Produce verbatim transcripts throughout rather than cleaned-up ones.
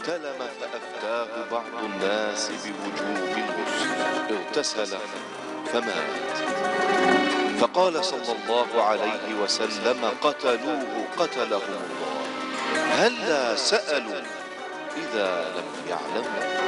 احتلم فأفتاه بعض الناس بوجوب الغسل، اغتسل فمات. فقال صلى الله عليه وسلم: قتلوه قتلهم الله، هلا سألوا إذا لم يعلموا.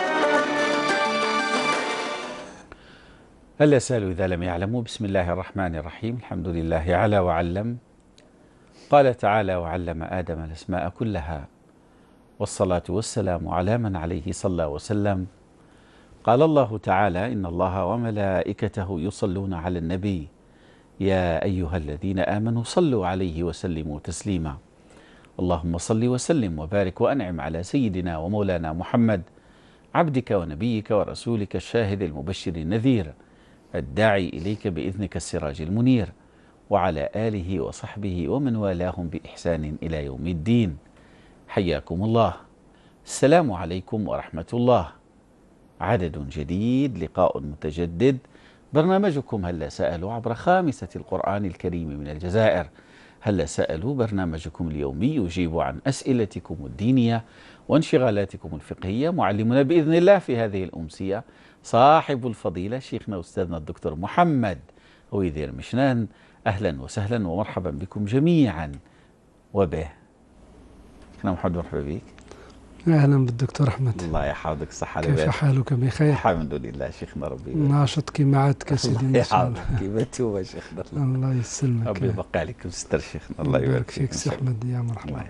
هلا سألوا إذا لم يعلموا. بسم الله الرحمن الرحيم. الحمد لله على وعلم. قال تعالى: وعلم آدم الأسماء كلها، والصلاة والسلام على من عليه صلى وسلم. قال الله تعالى: إن الله وملائكته يصلون على النبي يا أيها الذين آمنوا صلوا عليه وسلموا تسليما. اللهم صل وسلم وبارك وأنعم على سيدنا ومولانا محمد، عبدك ونبيك ورسولك الشاهد المبشر النذير، الداعي إليك بإذنك السراج المنير، وعلى آله وصحبه ومن والاهم بإحسان إلى يوم الدين. حياكم الله. السلام عليكم ورحمة الله. عدد جديد، لقاء متجدد، برنامجكم هلا سألوا عبر خامسة القرآن الكريم من الجزائر. هلا سألوا برنامجكم اليومي يجيب عن أسئلتكم الدينية وانشغالاتكم الفقهية. معلمنا بإذن الله في هذه الأمسية صاحب الفضيلة شيخنا أستاذنا الدكتور محمد هويدير مشنان. أهلا وسهلا ومرحبا بكم جميعا وبه. شيخنا محمد، مرحبا بك. أهلا بالدكتور أحمد. الله يحفظك، صحة كيف حالك؟ بخير الحمد لله شيخنا. ربي ناشط كما عدتك سيدي. الله يحفظك، كيف توبة شيخنا. الله يسلمك، ربي يبقى عليكم ستر شيخنا. الله يبارك يبارك فيك سي أحمد، يا مرحبا.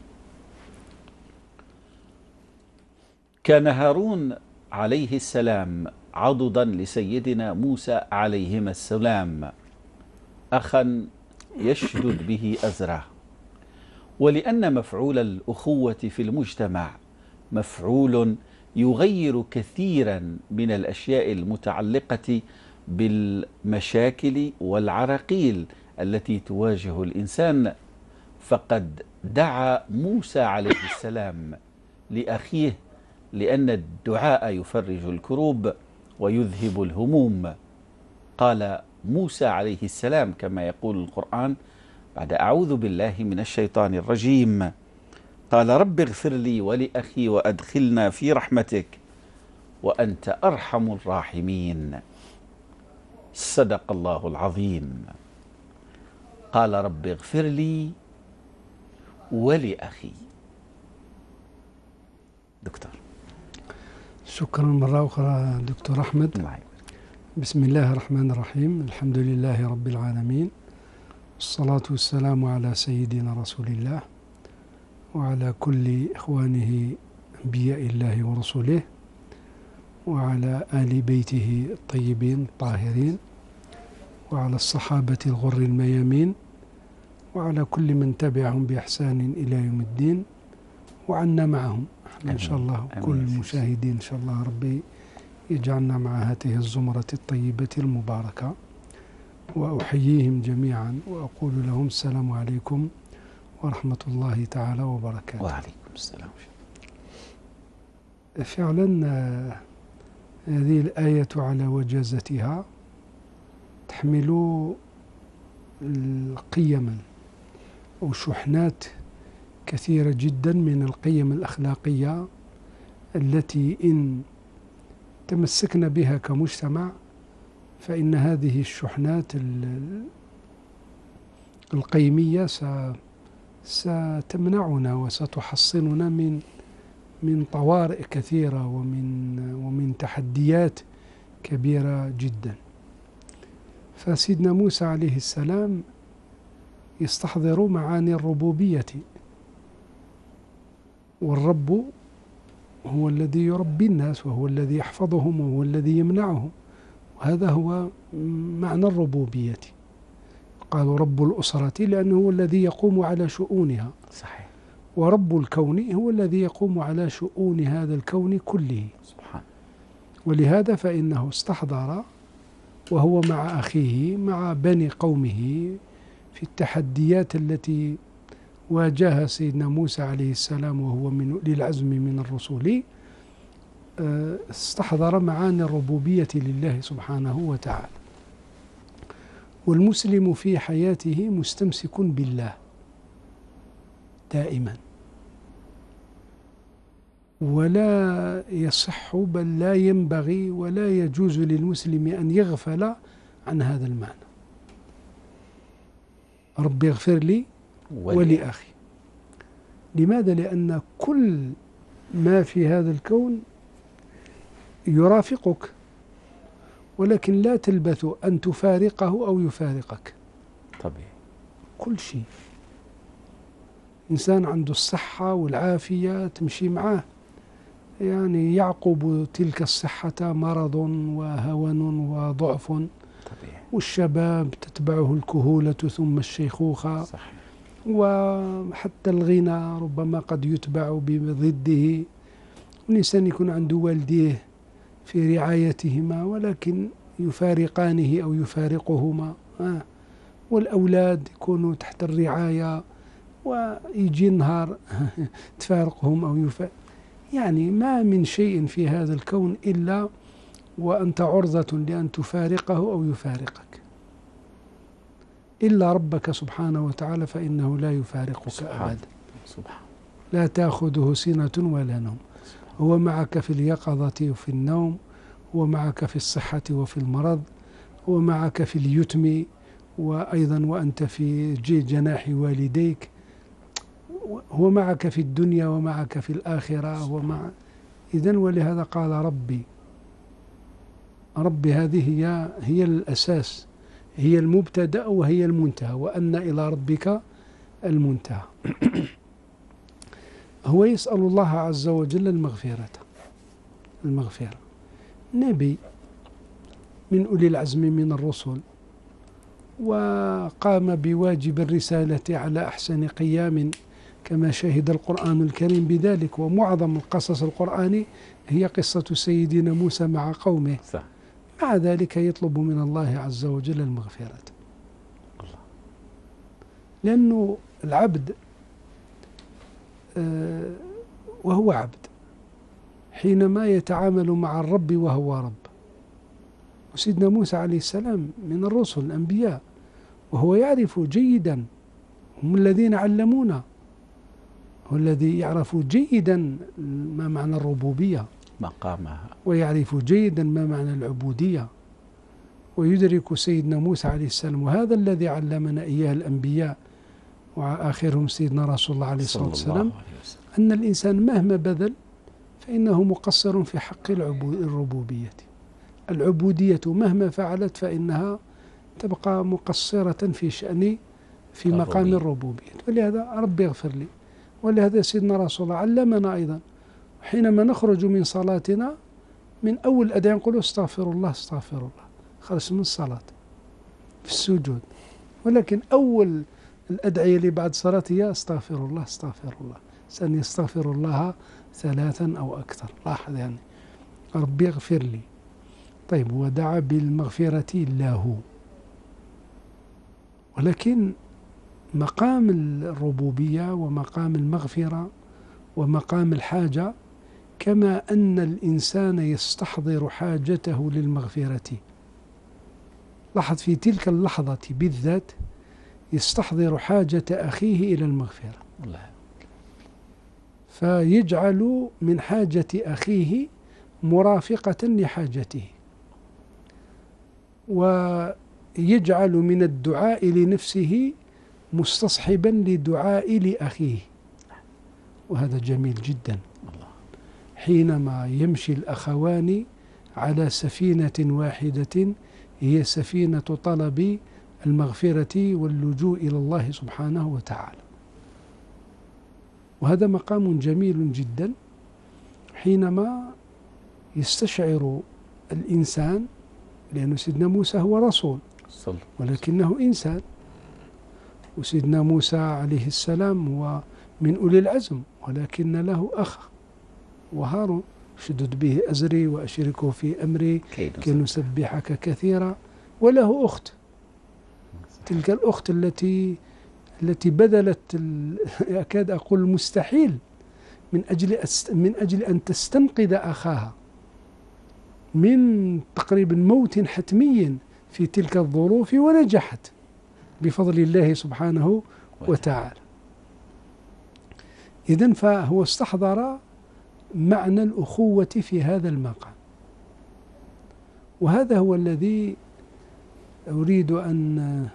كان هارون عليه السلام عضدا لسيدنا موسى عليهما السلام، أخا يشدد به أزره. ولأن مفعول الأخوة في المجتمع مفعول يغير كثيرا من الأشياء المتعلقة بالمشاكل والعراقيل التي تواجه الإنسان، فقد دعا موسى عليه السلام لأخيه، لأن الدعاء يفرج الكروب ويذهب الهموم. قال موسى عليه السلام كما يقول القرآن بعد أعوذ بالله من الشيطان الرجيم: قال رب اغفر لي ولأخي وأدخلنا في رحمتك وأنت أرحم الراحمين. صدق الله العظيم. قال رب اغفر لي ولأخي. دكتور. شكرا مرة أخرى دكتور أحمد. معي. بسم الله الرحمن الرحيم. الحمد لله رب العالمين، والصلاة والسلام على سيدنا رسول الله وعلى كل إخوانه أنبياء الله ورسوله وعلى آل بيته الطيبين الطاهرين وعلى الصحابة الغر الميامين وعلى كل من تبعهم بإحسان إلى يوم الدين وعنا معهم إن شاء الله. كل المشاهدين إن شاء الله ربي يجعلنا مع هذه الزمرة الطيبة المباركة. وأحييهم جميعا وأقول لهم السلام عليكم ورحمة الله تعالى وبركاته. وعليكم السلام. فعلا هذه الآية على وجازتها تحمل قيما أو شحنات كثيرة جدا من القيم الأخلاقية التي إن تمسكنا بها كمجتمع فإن هذه الشحنات القيمية ستمنعنا وستحصننا من من طوارئ كثيرة ومن ومن تحديات كبيرة جدا. فسيدنا موسى عليه السلام يستحضر معاني الربوبية، والرب هو الذي يربي الناس وهو الذي يحفظهم وهو الذي يمنعهم، وهذا هو معنى الربوبية. قالوا رب الأسرة لأنه هو الذي يقوم على شؤونها. صحيح. ورب الكون هو الذي يقوم على شؤون هذا الكون كله. سبحان. ولهذا فإنه استحضر وهو مع أخيه مع بني قومه في التحديات التي واجهها سيدنا موسى عليه السلام وهو من أولي العزم من الرسل، استحضر معاني الربوبية لله سبحانه وتعالى. والمسلم في حياته مستمسك بالله دائما، ولا يصح بل لا ينبغي ولا يجوز للمسلم أن يغفل عن هذا المعنى. رب اغفر لي ولأخي. لماذا؟ لأن كل ما في هذا الكون يرافقك، ولكن لا تلبث أن تفارقه أو يفارقك. طبيعي. كل شيء. إنسان عنده الصحة والعافية تمشي معاه، يعني يعقب تلك الصحة مرض وهون وضعف. طبيعي. والشباب تتبعه الكهولة ثم الشيخوخة. صحيح. وحتى الغنى ربما قد يتبع بضده. الإنسان يكون عنده والديه في رعايتهما ولكن يفارقانه أو يفارقهما، آه. والأولاد يكونوا تحت الرعاية ويجي النهار تفارقهم أو يفارق. يعني ما من شيء في هذا الكون إلا وأنت عرضة لأن تفارقه أو يفارقك، إلا ربك سبحانه وتعالى فإنه لا يفارقك أبدا. سبحان. لا تأخذه سنة ولا نوم. هو معك في اليقظة وفي النوم، هو معك في الصحة وفي المرض، هو معك في اليتم، وأيضا وأنت في جناح والديك، هو معك في الدنيا ومعك في الآخرة ومع. إذن ولهذا قال ربي. ربي هذه هي هي الأساس، هي المبتدأ وهي المنتهى، وأن إلى ربك المنتهى. هو يسأل الله عز وجل المغفرة. المغفرة. نبي من أولي العزم من الرسل، وقام بواجب الرسالة على أحسن قيام كما شهد القرآن الكريم بذلك. ومعظم القصص القرآني هي قصة سيدنا موسى مع قومه. صح. مع ذلك يطلب من الله عز وجل المغفرة. الله. لأنه العبد آه وهو عبد حينما يتعامل مع الرب وهو رب. وسيدنا موسى عليه السلام من الرسل الأنبياء، وهو يعرف جيدا، هم الذين علمونا، هو الذي يعرف جيدا ما معنى الربوبية مقامها، ويعرف جيدا ما معنى العبودية، ويدرك سيدنا موسى عليه السلام. وهذا الذي علمنا إياه الأنبياء وآخرهم سيدنا رسول الله عليه الصلاة والسلام، أن الإنسان مهما بذل فإنه مقصر في حق الربوبية. العبودية مهما فعلت فإنها تبقى مقصرة في شأن في مقام الربوبية. ولهذا ربي اغفر لي. ولهذا سيدنا رسول الله علمنا أيضا حينما نخرج من صلاتنا من أول أدعية نقول استغفر الله استغفر الله، خرج من الصلاة في السجود. ولكن أول الأدعية اللي بعد صلاة هي استغفر الله استغفر الله. سأن يستغفر الله ثلاثا أو أكثر. لاحظ يعني ربي اغفر لي. طيب ودعا بالمغفرة له. ولكن مقام الربوبية ومقام المغفرة ومقام الحاجة، كما أن الإنسان يستحضر حاجته للمغفرة. لاحظ في تلك اللحظة بالذات يستحضر حاجة أخيه إلى المغفرة، فيجعل من حاجة أخيه مرافقة لحاجته، ويجعل من الدعاء لنفسه مستصحبا لدعاء لأخيه. وهذا جميل جدا. حينما يمشي الأخوان على سفينة واحدة هي سفينة طلب المغفرة واللجوء إلى الله سبحانه وتعالى. وهذا مقام جميل جدا حينما يستشعر الإنسان، لأن سيدنا موسى هو رسول ولكنه إنسان، وسيدنا موسى عليه السلام هو من أولي العزم ولكن له أخ وهارون، شدد به أزري وأشركه في أمري كي نسبحك كثيرا. وله أخت، تلك الأخت التي التي بذلت أكاد أقول المستحيل من أجل من أجل أن تستنقذ أخاها من تقريبا موت حتمي في تلك الظروف، ونجحت بفضل الله سبحانه وتعالى. إذن فهو استحضر معنى الأخوة في هذا المقام. وهذا هو الذي أريد أن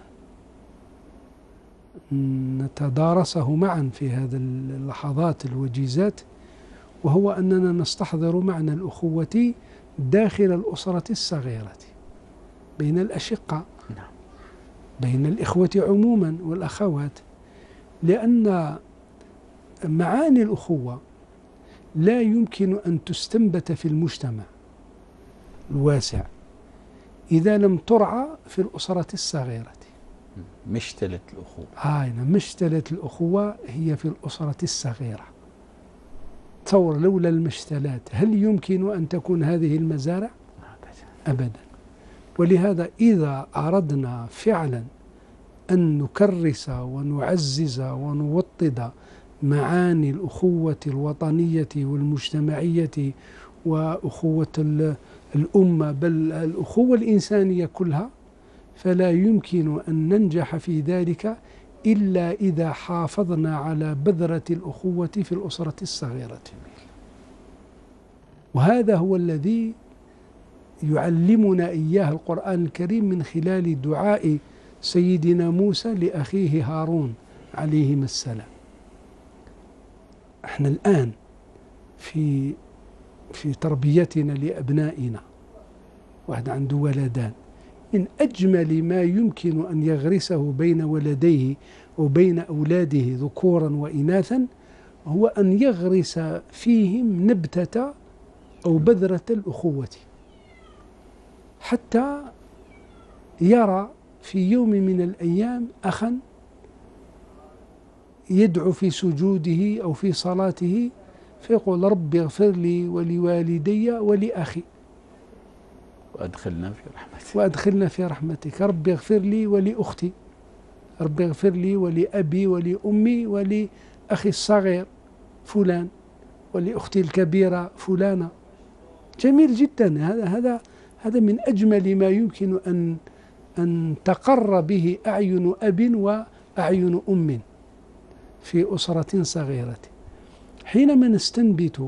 نتدارسه معا في هذه اللحظات الوجيزات، وهو أننا نستحضر معنى الأخوة داخل الأسرة الصغيرة بين الأشقاء، بين الإخوة عموما والأخوات، لأن معاني الأخوة لا يمكن أن تستنبت في المجتمع الواسع إذا لم ترعى في الأسرة الصغيرة. مشتلة الأخوة آه مشتلة الأخوة هي في الأسرة الصغيرة. تصور لولا المشتلات هل يمكن أن تكون هذه المزارع؟ أبدا. ولهذا إذا أردنا فعلا أن نكرس ونعزز ونوطد معاني الأخوة الوطنية والمجتمعية وأخوة الأمة بل الأخوة الإنسانية كلها، فلا يمكن أن ننجح في ذلك إلا إذا حافظنا على بذرة الأخوة في الأسرة الصغيرة. وهذا هو الذي يعلمنا إياه القرآن الكريم من خلال دعاء سيدنا موسى لأخيه هارون عليهما السلام. احنا الآن في في تربيتنا لأبنائنا، واحد عنده ولدان، من أجمل ما يمكن أن يغرسه بين ولديه وبين أولاده ذكورا وإناثا هو أن يغرس فيهم نبتة أو بذرة الأخوة، حتى يرى في يوم من الأيام أخا يدعو في سجوده أو في صلاته فيقول رب اغفر لي ولوالدي ولأخي وأدخلنا في رحمتك وأدخلنا في رحمتك، رب اغفر لي ولأختي، رب اغفر لي ولأبي ولأمي ولأخي الصغير فلان ولأختي الكبيرة فلانة. جميل جدا. هذا هذا هذا من أجمل ما يمكن أن أن تقر به أعين أب وأعين أم في أسرة صغيرة. حينما نستنبت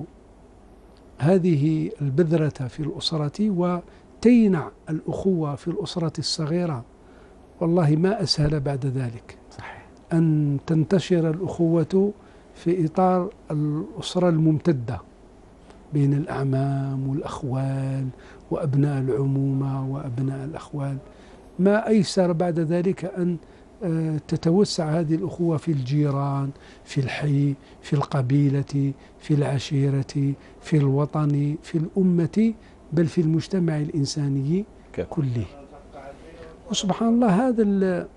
هذه البذرة في الأسرة وتينع الأخوة في الأسرة الصغيرة، والله ما أسهل بعد ذلك. صحيح. أن تنتشر الأخوة في إطار الأسرة الممتدة بين الأعمام والأخوال وأبناء العمومة وأبناء الأخوال. ما أيسر بعد ذلك أن تتوسع هذه الأخوة في الجيران، في الحي، في القبيلة، في العشيرة، في الوطن، في الأمة، بل في المجتمع الإنساني كله. وسبحان الله هذا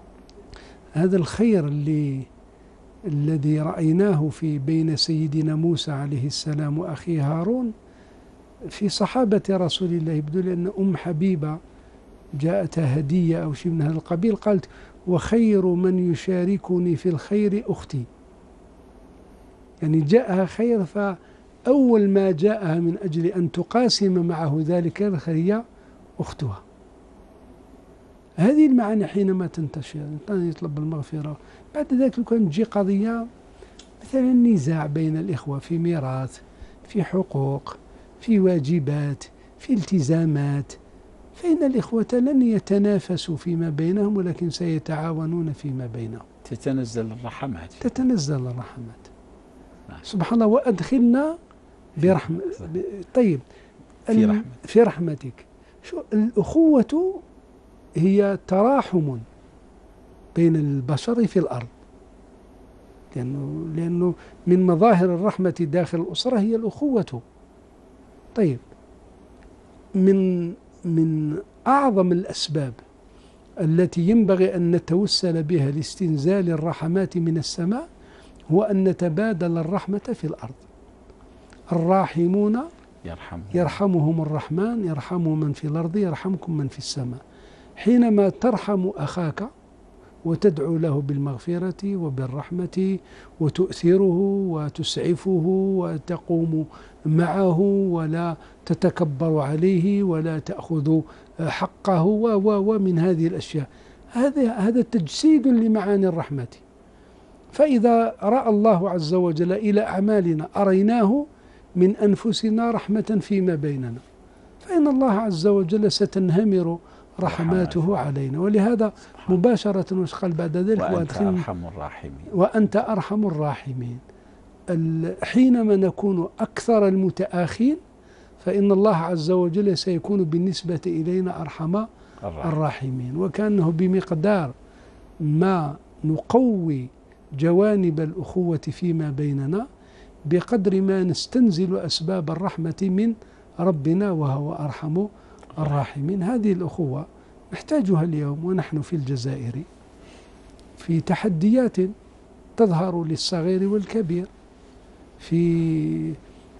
هذا الخير اللي الذي رأيناه في بين سيدنا موسى عليه السلام وأخيه هارون في صحابة رسول الله، يبدو لي أن أم حبيبة جاءتها هدية أو شيء من هذا القبيل، قالت وخير من يشاركني في الخير أختي. يعني جاءها خير، فأول ما جاءها من أجل أن تقاسم معه ذلك الخير هي أختها. هذه المعاني حينما تنتشر الإنسان يطلب المغفرة، بعد ذلك لو كانت تجي قضية مثلا نزاع بين الإخوة في ميراث، في حقوق، في واجبات، في التزامات، فإن الإخوة لن يتنافسوا فيما بينهم ولكن سيتعاونون فيما بينهم. تتنزل الرحمات تتنزل الرحمات. سبحان الله. وأدخلنا برحمة. طيب في, رحمة. في رحمتك. شو الأخوة؟ هي تراحم بين البشر في الأرض، لأنه, لأنه من مظاهر الرحمة داخل الأسرة هي الأخوة. طيب من من أعظم الأسباب التي ينبغي أن نتوسل بها لاستنزال الرحمات من السماء هو أن نتبادل الرحمة في الأرض. الراحمون يرحمهم, يرحمهم الرحمن، يرحم من في الأرض يرحمكم من في السماء. حينما ترحم أخاك وتدعو له بالمغفرة وبالرحمة وتؤثره وتسعفه وتقوم معه ولا تتكبر عليه ولا تأخذ حقه ومن هذه الأشياء، هذا هذا تجسيد لمعاني الرحمة. فإذا رأى الله عز وجل إلى أعمالنا أريناه من أنفسنا رحمة فيما بيننا، فإن الله عز وجل ستنهمر رحماته علينا. ولهذا مباشرة وش قال بعد ذلك؟ وأنت أرحم الراحمين. وأنت أرحم الراحمين. حينما نكون أكثر المتآخين فإن الله عز وجل سيكون بالنسبة إلينا أرحم الراحمين. وكأنه بمقدار ما نقوي جوانب الأخوة فيما بيننا بقدر ما نستنزل أسباب الرحمة من ربنا وهو أرحم الراحمين. هذه الأخوة نحتاجها اليوم ونحن في الجزائر في تحديات تظهر للصغير والكبير، في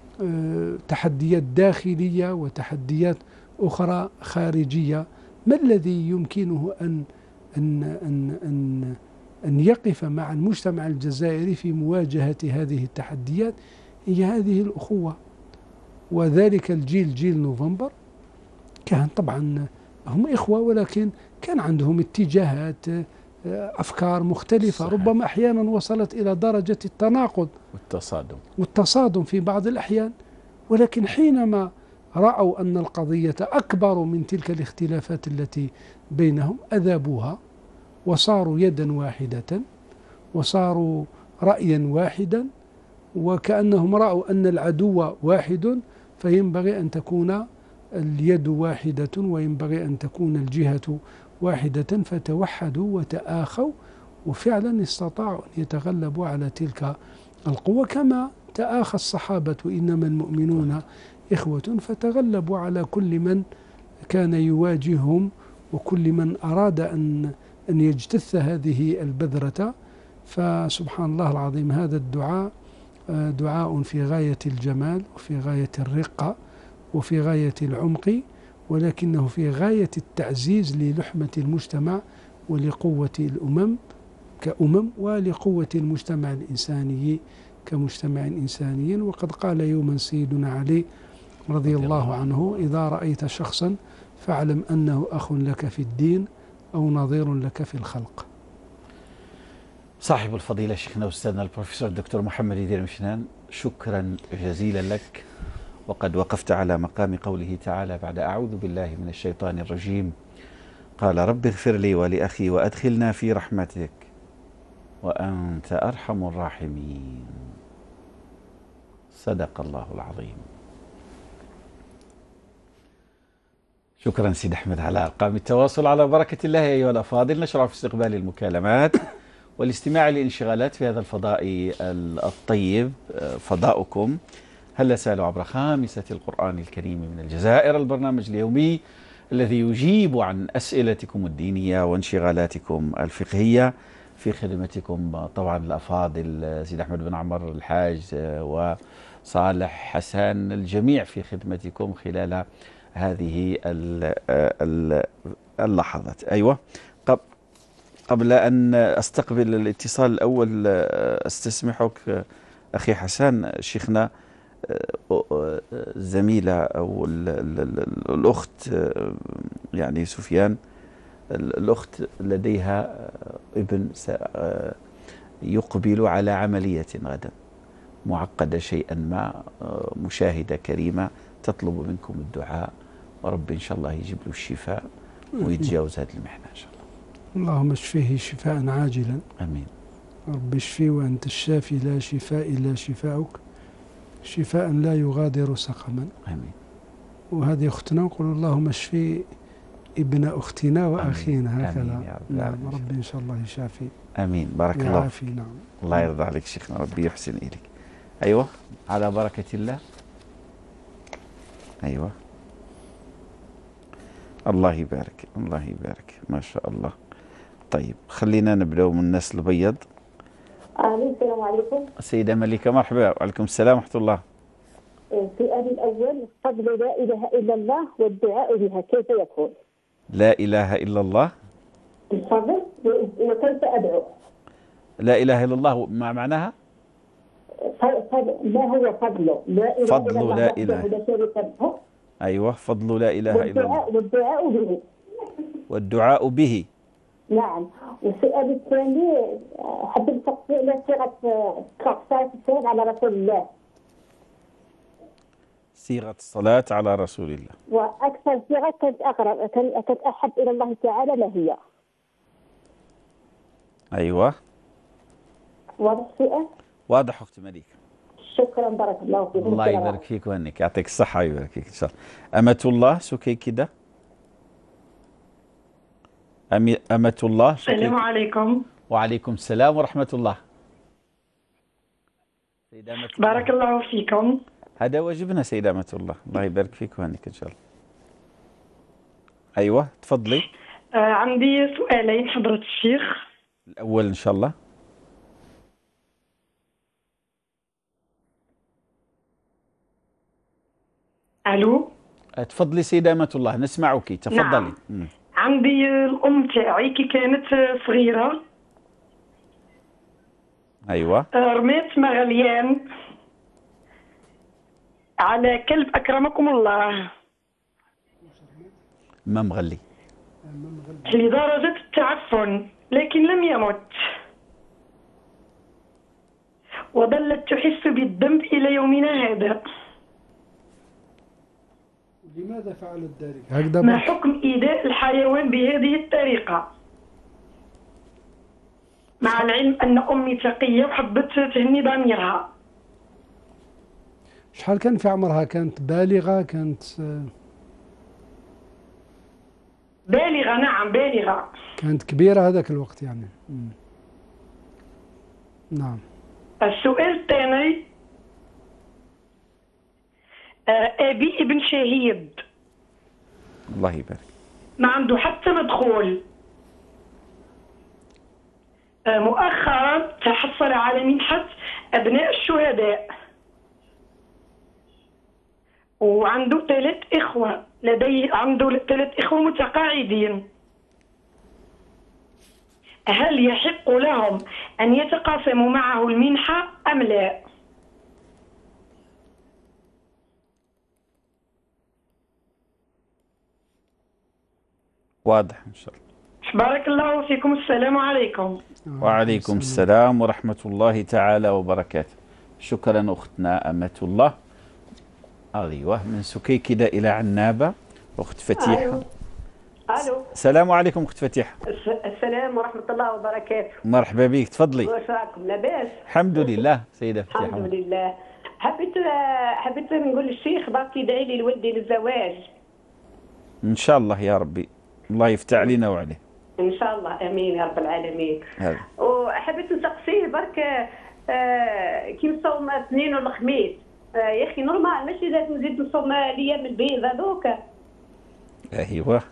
تحديات داخلية وتحديات أخرى خارجية. ما الذي يمكنه أن أن أن أن أن يقف مع المجتمع الجزائري في مواجهة هذه التحديات؟ هي هذه الأخوة. وذلك الجيل جيل نوفمبر كان طبعا هم إخوة، ولكن كان عندهم اتجاهات أفكار مختلفة، صحيح. ربما أحيانا وصلت إلى درجة التناقض والتصادم والتصادم في بعض الأحيان، ولكن حينما رأوا أن القضية أكبر من تلك الاختلافات التي بينهم أذابوها وصاروا يدا واحدة وصاروا رأيا واحدا، وكأنهم رأوا أن العدو واحد فينبغي أن تكون اليد واحدة وينبغي أن تكون الجهة واحدة، فتوحدوا وتآخوا وفعلا استطاعوا أن يتغلبوا على تلك القوة، كما تآخى الصحابة إنما المؤمنون إخوة، فتغلبوا على كل من كان يواجههم وكل من أراد أن أن يجتث هذه البذرة. فسبحان الله العظيم، هذا الدعاء دعاء في غاية الجمال وفي غاية الرقة وفي غاية العمق، ولكنه في غاية التعزيز للحمة المجتمع ولقوة الأمم كأمم ولقوة المجتمع الإنساني كمجتمع إنساني. وقد قال يوما سيدنا علي رضي الله عنه: إذا رأيت شخصا فاعلم أنه أخ لك في الدين أو نظير لك في الخلق. صاحب الفضيلة شيخنا أستاذنا البروفيسور الدكتور محمد يدير مشنان، شكرا جزيلا لك. وقد وقفت على مقام قوله تعالى بعد أعوذ بالله من الشيطان الرجيم: قال رب اغفر لي ولأخي وأدخلنا في رحمتك وأنت أرحم الراحمين. صدق الله العظيم. شكرا سيد أحمد على أرقام التواصل. على بركة الله أيها الأفاضل، نشرع في استقبال المكالمات والاستماع للانشغالات في هذا الفضاء الطيب، فضاؤكم. هل سالوا عبر خامسة القرآن الكريم من الجزائر، البرنامج اليومي الذي يجيب عن أسئلتكم الدينية وانشغالاتكم الفقهية، في خدمتكم طبعا الأفاضل سيد أحمد بن عمر الحاج وصالح حسان، الجميع في خدمتكم خلال هذه اللحظات. أيوة، قبل أن أستقبل الاتصال الأول أستسمحك أخي حسان، شيخنا الزميلة أو الأخت يعني سفيان، الأخت لديها ابن يقبل على عملية غدا معقدة شيئا ما، مشاهدة كريمة تطلب منكم الدعاء، ورب إن شاء الله يجيب له الشفاء ويتجاوز هذه المحنة إن شاء الله. اللهم اشفيه شفاء عاجلا. آمين. رب اشفيه وأنت الشافي لا شفاء إلا شفاؤك، شفاء لا يغادر سقما. آمين. وهذه أختنا نقول اللهم اشفي ابن أختنا وأخينا، هكذا. نعم، ربي إن شاء الله يشافي. آمين. بارك الله فيك. نعم. الله يرضى عليك شيخنا، ربي يحسن إليك. أيوة، على بركة الله. أيوة، الله يبارك، الله يبارك، ما شاء الله. طيب، خلينا نبدأ من الناس البيض. السلام عليكم. السيدة ملكة، مرحبا. وعليكم السلام ورحمة الله. السؤال الأول: فضل لا إله إلا الله والدعاء بها كيف يكون؟ لا إله إلا الله. الفضل وكيف أدعو؟ لا إله إلا الله ما معناها؟ فضل، ما هو فضله؟ لا إله فضل إلا الله لا إله. لا شريك له. أيوة، فضل لا إله إلا الله والدعاء به. والدعاء به. نعم. والسؤال الثاني: حبيت تفصيل إلى صيغة صلاة السلام على رسول الله. صيغة الصلاة على رسول الله. وأكثر صيغة كانت أقرب كانت أحب إلى الله تعالى ما هي؟ أيوة. واضح السؤال؟ واضح أختي مليكة. شكرا بارك الله فيك. الله يبارك فيك وهنيك، يعطيك الصحة ويبارك فيك إن شاء الله. أمة الله سكي كده. أمي أمة الله سكي. السلام عليكم. وعليكم السلام ورحمة الله. سيدة أمة الله. بارك الله فيكم. هذا واجبنا سيدة أمة الله، الله يبارك فيك وهنيك إن شاء الله. أيوة تفضلي. آه عندي سؤالين حضرة الشيخ. الأول إن شاء الله. ألو. تفضلي سيدة أمة الله نسمعك، تفضلي. نعم. مم. عندي الأم تاعي كي كانت صغيرة. أيوة. رميت مغليان على كلب أكرمكم الله. ما مغلي. لدرجة التعفن لكن لم يمت، وظلت تحس بالذنب إلى يومنا هذا. لماذا فعلت ذلك؟ هكذا ما حكم إيذاء الحيوان بهذه الطريقة؟ مع العلم أن أمي تقية وحبت تهني ضميرها. شحال كان في عمرها؟ كانت بالغة؟ كانت بالغة؟ نعم بالغة. كانت كبيرة هذاك الوقت يعني. مم. نعم. السؤال الثاني، أبي ابن شهيد الله يبارك. ما عنده حتى مدخول. مؤخرا تحصل على منحة أبناء الشهداء، وعنده ثلاث إخوة، لديه عنده ثلاث إخوة متقاعدين. هل يحق لهم أن يتقاسموا معه المنحة أم لا؟ واضح إن شاء الله. بارك الله فيكم. السلام عليكم. وعليكم السلام ورحمة الله تعالى وبركاته. شكرا أختنا أمة الله. أيوة من سكيكدة إلى عنابة أخت فتيحة. ألو. ألو. السلام عليكم أخت فتيحة. السلام ورحمة الله وبركاته. مرحبا بك تفضلي. واش راكم لاباس؟ الحمد لله سيدة فتيحة. الحمد لله. حبيت حبيت نقول للشيخ برك يدعي لي لولدي للزواج. إن شاء الله يا ربي، الله يفتح علينا وعليه. ان شاء الله امين يا رب العالمين. هذا. وحبيت نسقسيه برك آه كي نصوم الاثنين والخميس، آه يا اخي نورمال ماشي لازم نزيد نصوم الايام البيض هذوك. ايوه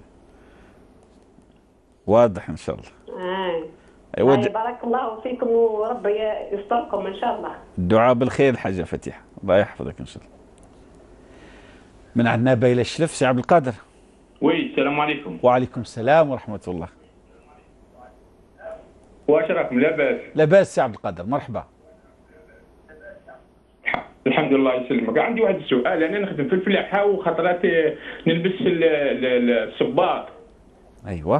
واضح ان شاء الله. اه ايوه د... بارك الله فيكم وربي يستركم ان شاء الله. الدعاء بالخير الحاجه فتيحه، الله يحفظك ان شاء الله. من عنابه الى الشلف سي عبد القادر. وي السلام عليكم. وعليكم السلام ورحمة الله. واش راكم لاباس؟ لاباس سي عبد القادر مرحبا. الحمد لله يسلمك. عندي واحد السؤال، انا نخدم في الفلاحه وخطرات نلبس الصباط. ايوه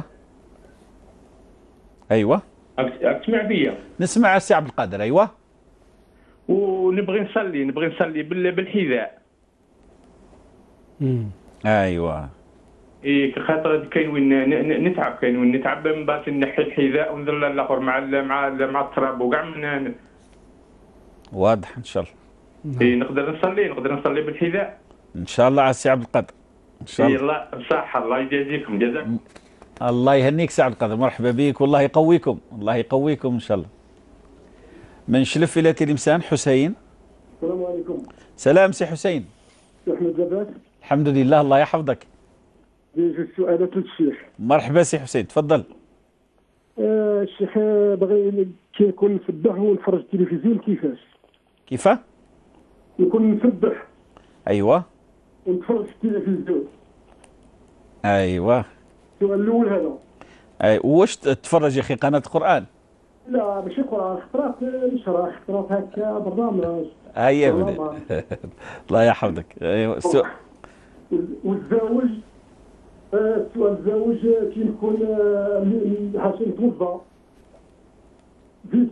ايوه تسمع بيا؟ نسمع سي عبد القادر. ايوه ونبغي نصلي نبغي نصلي بالحذاء. امم ايوه اي خاطر كاين وين نتعب، كاين وين نتعب من بعد نحي الحذاء ونظل الاخر مع مع مع التراب وكاع من. واضح ان شاء الله. اي نقدر نصلي نقدر نصلي بالحذاء ان شاء الله على السي عبد القادر ان شاء الله. الله بصحه الله يجازيكم جزاكم. الله يهنيك سي عبد القادر، مرحبا بك والله يقويكم، الله يقويكم ان شاء الله. من شلف الى تلمسان حسين. السلام عليكم. سلام سي حسين. احمد لاباس؟ الحمد لله الله يحفظك. جوج سؤالات للشيخ. مرحبا سي حسين تفضل. آه الشيخ بغي كي نكون نسبح ونتفرج التلفزيون كيفاش؟ كيفاه؟ نكون نسبح. ايوه. ونتفرج التلفزيون. ايوه. السؤال الاول هذا. اي واش تتفرج يا اخي قناه قران؟ لا ماشي قران، خطرات نشرح خطرات هكا برنامج. ايوه الله يحفظك. ايوه السؤال. والزوج السؤال الزوج كي نكون هاشي نتوضا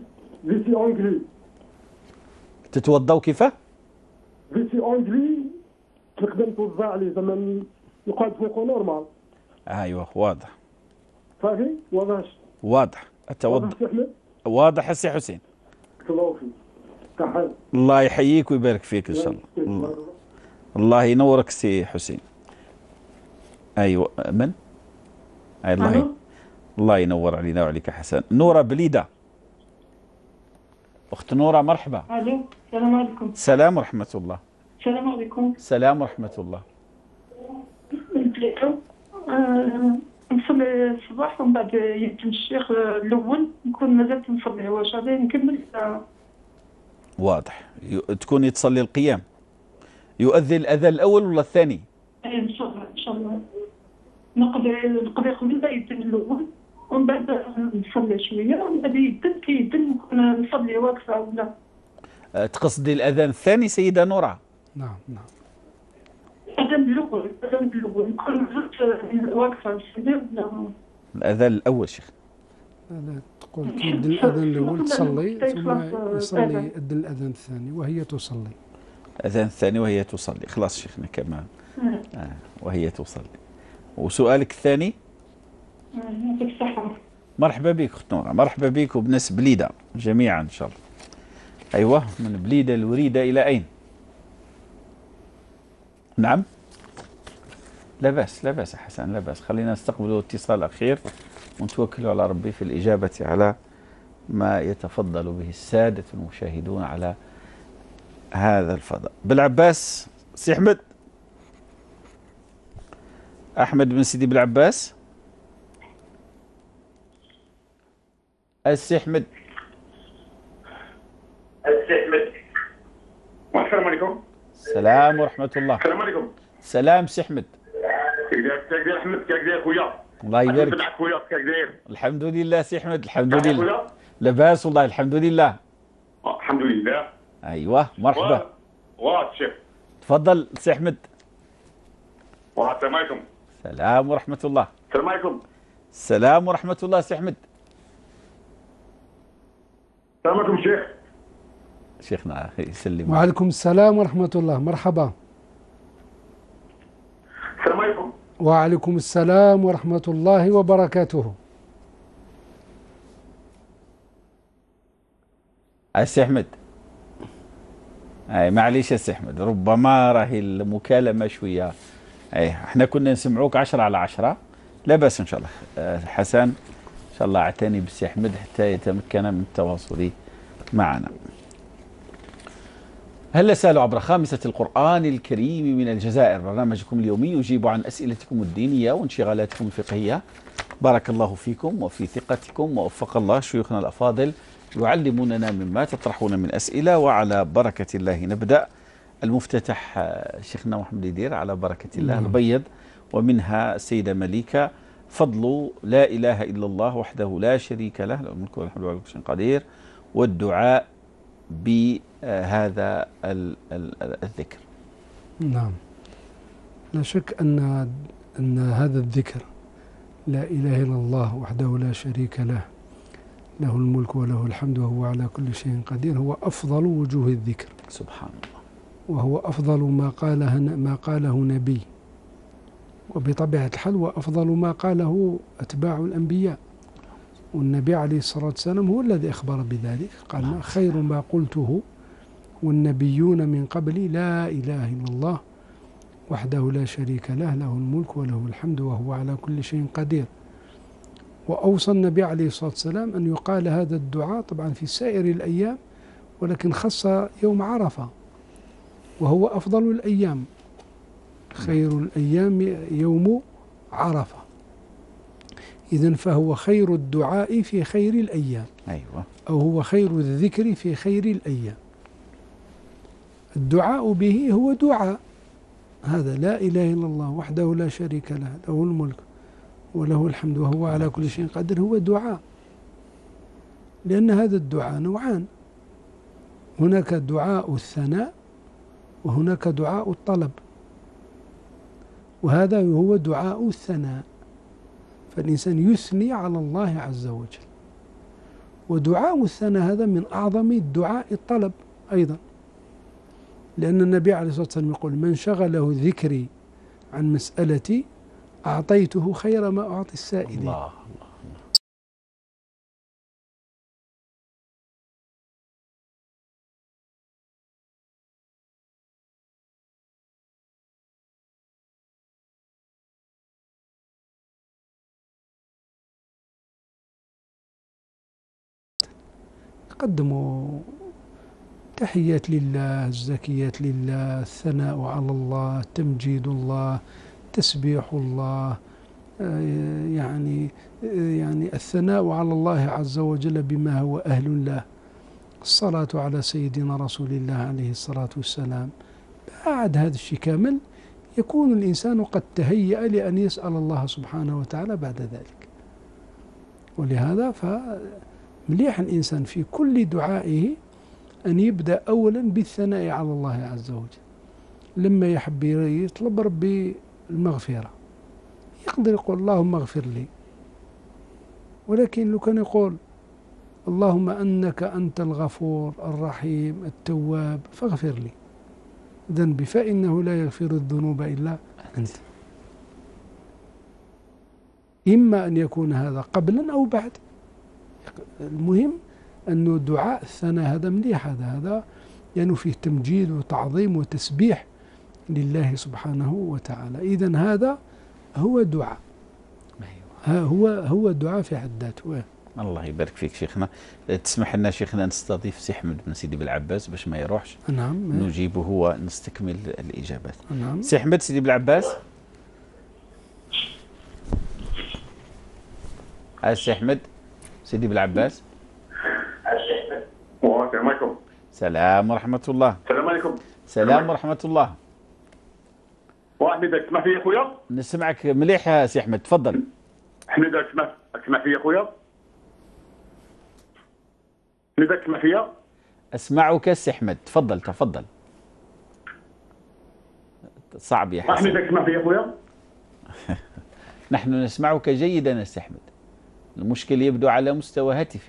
فيسي اونجلي. تتوضاو كيفاه؟ فيسي اونجلي تقدر توزع عليه زعما يقعد فوقه نورمال. ايوه واضح. صافي واضح. واضح التوضؤ. واضح سي احمد. واضح السي حسين. الله فيك. تحية. الله يحييك ويبارك فيك ان شاء الله. الله, الله ينورك سي حسين. ايوه من؟ أي الله ي... الله ينور علينا وعليك حسن. نورة بليدة. اخت نورة مرحبا. الو السلام عليكم. السلام ورحمة الله. السلام عليكم. السلام ورحمة الله. آه، نصلي الصباح ومن بعد يتم الشيخ الاول نكون مازلت نصلي. واش غادي نكمل؟ واضح. ي... تكوني تصلي القيام. يؤذن الأذان الأول ولا الثاني؟ اي ان شاء الله ان شاء الله. نقضي نقضي قبل ما يدن الاول ومن بعد نصلي شويه ومن بعد يدن كي يدن نكون نصلي واقفه ولا. أه تقصدي الأذان الثاني سيدة نورة؟ نعم نعم. الأذان الأول الأذان الأول نكون مازلت واقفه نصلي ولا. الأذان الأول شيخ. لا تقول كي يدن الأذان الأول تصلي ثم يصلي يدن الأذان الثاني وهي تصلي. الأذان الثاني وهي تصلي. خلاص شيخنا كمان. آه وهي تصلي. وسؤالك الثاني؟ يعطيك الصحة. مرحبا بك اخت نورة. مرحبا بك وبناس بليدة جميعا ان شاء الله. ايوه من بليدة الوريدة الى اين؟ نعم؟ لا باس لا باس حسن لا باس. خلينا نستقبل اتصال اخير ونتوكل على ربي في الاجابة على ما يتفضل به السادة المشاهدون على هذا الفضاء. بالعباس سي احمد. احمد بن سيدي بالعباس. السي احمد. السي احمد. السلام عليكم. السلام ورحمة الله. السلام عليكم. سلام سي احمد. كيف داير احمد؟ كيف داير خويا؟ الله يبارك. خويا كيف داير؟ الحمد لله سي احمد الحمد لله. لاباس والله الحمد لله. الحمد لله. ايوه مرحبا. واه الشيخ. تفضل سي احمد. السلام عليكم. السلام ورحمة الله. السلام عليكم. السلام ورحمة الله سي احمد. السلام عليكم شيخ. شيخنا يسلم. وعليكم السلام ورحمة الله. مرحبا. السلام عليكم. وعليكم السلام ورحمة الله وبركاته. السي احمد. اي معليش يا سي احمد ربما راهي المكالمة شوية. اي احنا كنا نسمعوك عشرة على عشرة. لا بأس ان شاء الله. أه حسن ان شاء الله اعتني بالسي احمد حتى يتمكن من التواصل معنا. هل سالوا عبر خامسة القرآن الكريم من الجزائر برنامجكم اليومي يجيب عن أسئلتكم الدينية وانشغالاتكم الفقهية. بارك الله فيكم وفي ثقتكم ووفق الله شيوخنا الأفاضل يعلموننا مما تطرحون من أسئلة. وعلى بركة الله نبدأ. المفتتح شيخنا محمد يدير على بركة الله. البيض ومنها السيدة مليكة. فضل لا إله إلا الله وحده لا شريك له له الملك والحمد لله على كل شيء قدير والدعاء بهذا الذكر. نعم لا شك أن أن هذا الذكر لا إله إلا الله وحده لا شريك له له الملك وله الحمد وهو على كل شيء قدير هو أفضل وجوه الذكر سبحان الله. وهو أفضل ما قاله ما قاله نبي وبطبيعة الحال هو أفضل ما قاله أتباع الأنبياء. والنبي عليه الصلاة والسلام هو الذي أخبر بذلك قال خير ما قلته والنبيون من قبلي لا إله إلا الله وحده لا شريك له له الملك وله الحمد وهو على كل شيء قدير. وأوصى النبي عليه الصلاة والسلام أن يقال هذا الدعاء طبعا في سائر الأيام ولكن خص يوم عرفة وهو أفضل الأيام. خير الأيام يوم عرفة. إذن فهو خير الدعاء في خير الأيام. أيوة. أو هو خير الذكر في خير الأيام. الدعاء به هو دعاء هذا لا إله إلا الله وحده لا شريك له له الملك وله الحمد وهو على كل شيء قدير هو دعاء. لأن هذا الدعاء نوعان. هناك دعاء الثناء وهناك دعاء الطلب. وهذا هو دعاء الثناء. فالإنسان يثني على الله عز وجل. ودعاء الثناء هذا من أعظم الدعاء الطلب أيضا. لأن النبي عليه الصلاة والسلام يقول من شغله ذكري عن مسألتي أعطيته خير ما أعطي السائلين. الله الله. قدموا تحيات لله، الزكيات لله، الثناء على الله، تمجيد الله، تسبيح الله، يعني يعني الثناء على الله عز وجل بما هو أهل له، الصلاة على سيدنا رسول الله عليه الصلاة والسلام. بعد هذا الشيء كامل يكون الإنسان قد تهيأ لأن يسأل الله سبحانه وتعالى بعد ذلك. ولهذا فمليح الإنسان في كل دعائه أن يبدأ أولا بالثناء على الله عز وجل. لما يحب يطلب ربي المغفرة يقدر يقول اللهم اغفر لي، ولكن لو كان يقول اللهم أنك أنت الغفور الرحيم التواب فاغفر لي ذنبي فإنه لا يغفر الذنوب إلا أنت. إما أن يكون هذا قبلا أو بعد. المهم أنه دعاء الثناء هذا مليح، هذا هذا يعني فيه تمجيد وتعظيم وتسبيح لله سبحانه وتعالى. إذن هذا هو دعاء، هو هو دعاء في حد ذاته. الله يبارك فيك شيخنا. تسمح لنا شيخنا نستضيف سي أحمد بن سيدي بالعباس باش ما يروحش. نعم. نجيبه ونستكمل الإجابات. نعم. سي أحمد سيدي بالعباس. سي أحمد سيدي بالعباس. السلام عليكم. سلام ورحمة الله. السلام عليكم. سلام ورحمة الله. وحميدك تسمح فيا خويا؟ نسمعك مليح يا سي أحمد، تفضل. حميدك تسمح تسمح فيا خويا؟ حميدك تسمح فيا؟ أسمعك سي أحمد، تفضل تفضل. صعب يا حسن. حميدك تسمح فيا خويا؟ نحن نسمعك جيدا يا سي أحمد، المشكل يبدو على مستوى هاتفك.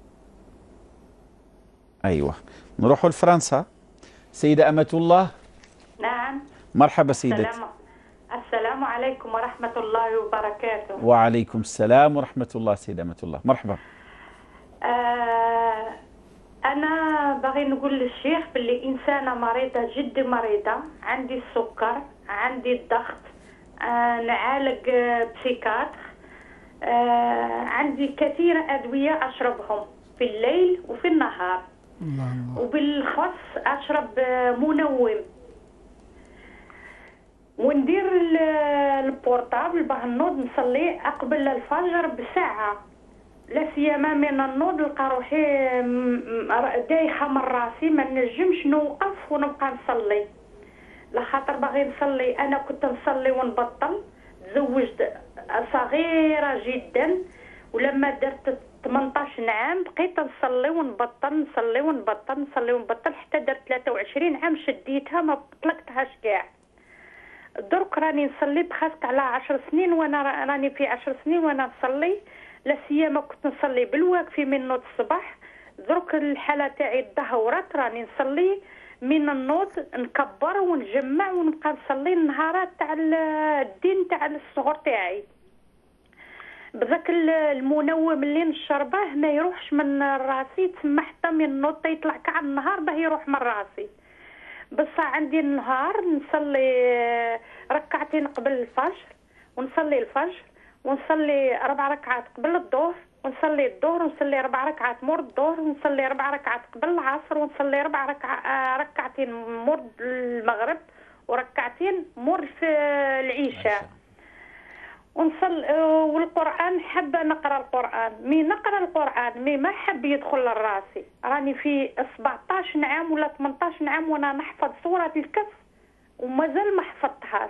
أيوة، نروح لفرنسا. سيدة أمة الله. نعم. مرحبا سيدتي. السلام السلام عليكم ورحمة الله وبركاته. وعليكم السلام ورحمة الله سيدة أمة الله، مرحبا. آه أنا باغي نقول للشيخ باللي إنسانة مريضة جد مريضة، عندي السكر، عندي الضغط، آه نعالج بسيكاتر، آه عندي كثير أدوية أشربهم في الليل وفي النهار. الله الله. وبالخص أشرب منوم، وندير البورتابل باه نوض نصلي قبل الفجر بساعة، لا سيما من النوض نلقى روحي دايخة من راسي ما نجمش نوقف ونبقى نصلي، لخاطر باغي نصلي. أنا كنت نصلي ونبطل، تزوجت صغيرة جدا، ولما درت ثمنطاش عام بقيت نصلي ونبطل نصلي ونبطل نصلي ونبطل حتى درت ثلاثة وعشرين عام شديتها ما طلقتهاش كاع. درك راني نصلي بخاصك على عشر سنين وانا راني في عشر سنين وانا نصلي، لا سيما كنت نصلي بالواقفي من نوض الصباح. درك الحاله تاعي تدهورت، راني نصلي من النوض نكبر ونجمع ونبقى نصلي النهارات تاع الدين تاع الصغر تاعي. بذاك المنوم اللي نشربه ما يروحش من راسي، تسمى حتى من النوض يطلع كاع النهار باه يروح من راسي. بصح عندي النهار نصلي ركعتين قبل الفجر، ونصلي الفجر، ونصلي اربع ركعات قبل الظهر، ونصلي الظهر، ونصلي اربع ركعات مور الظهر، ونصلي اربع ركعات قبل العصر، ونصلي اربع ركع ركعتين مور المغرب، وركعتين مور في العشاء. ونصل. والقرآن حابة نقرأ القرآن، مي نقرأ القرآن مي ما حب يدخل لراسي. راني في سبعطاش عام ولا ثمنطاش عام وانا نحفظ سورة الكهف ومازال ما حفظتهاش.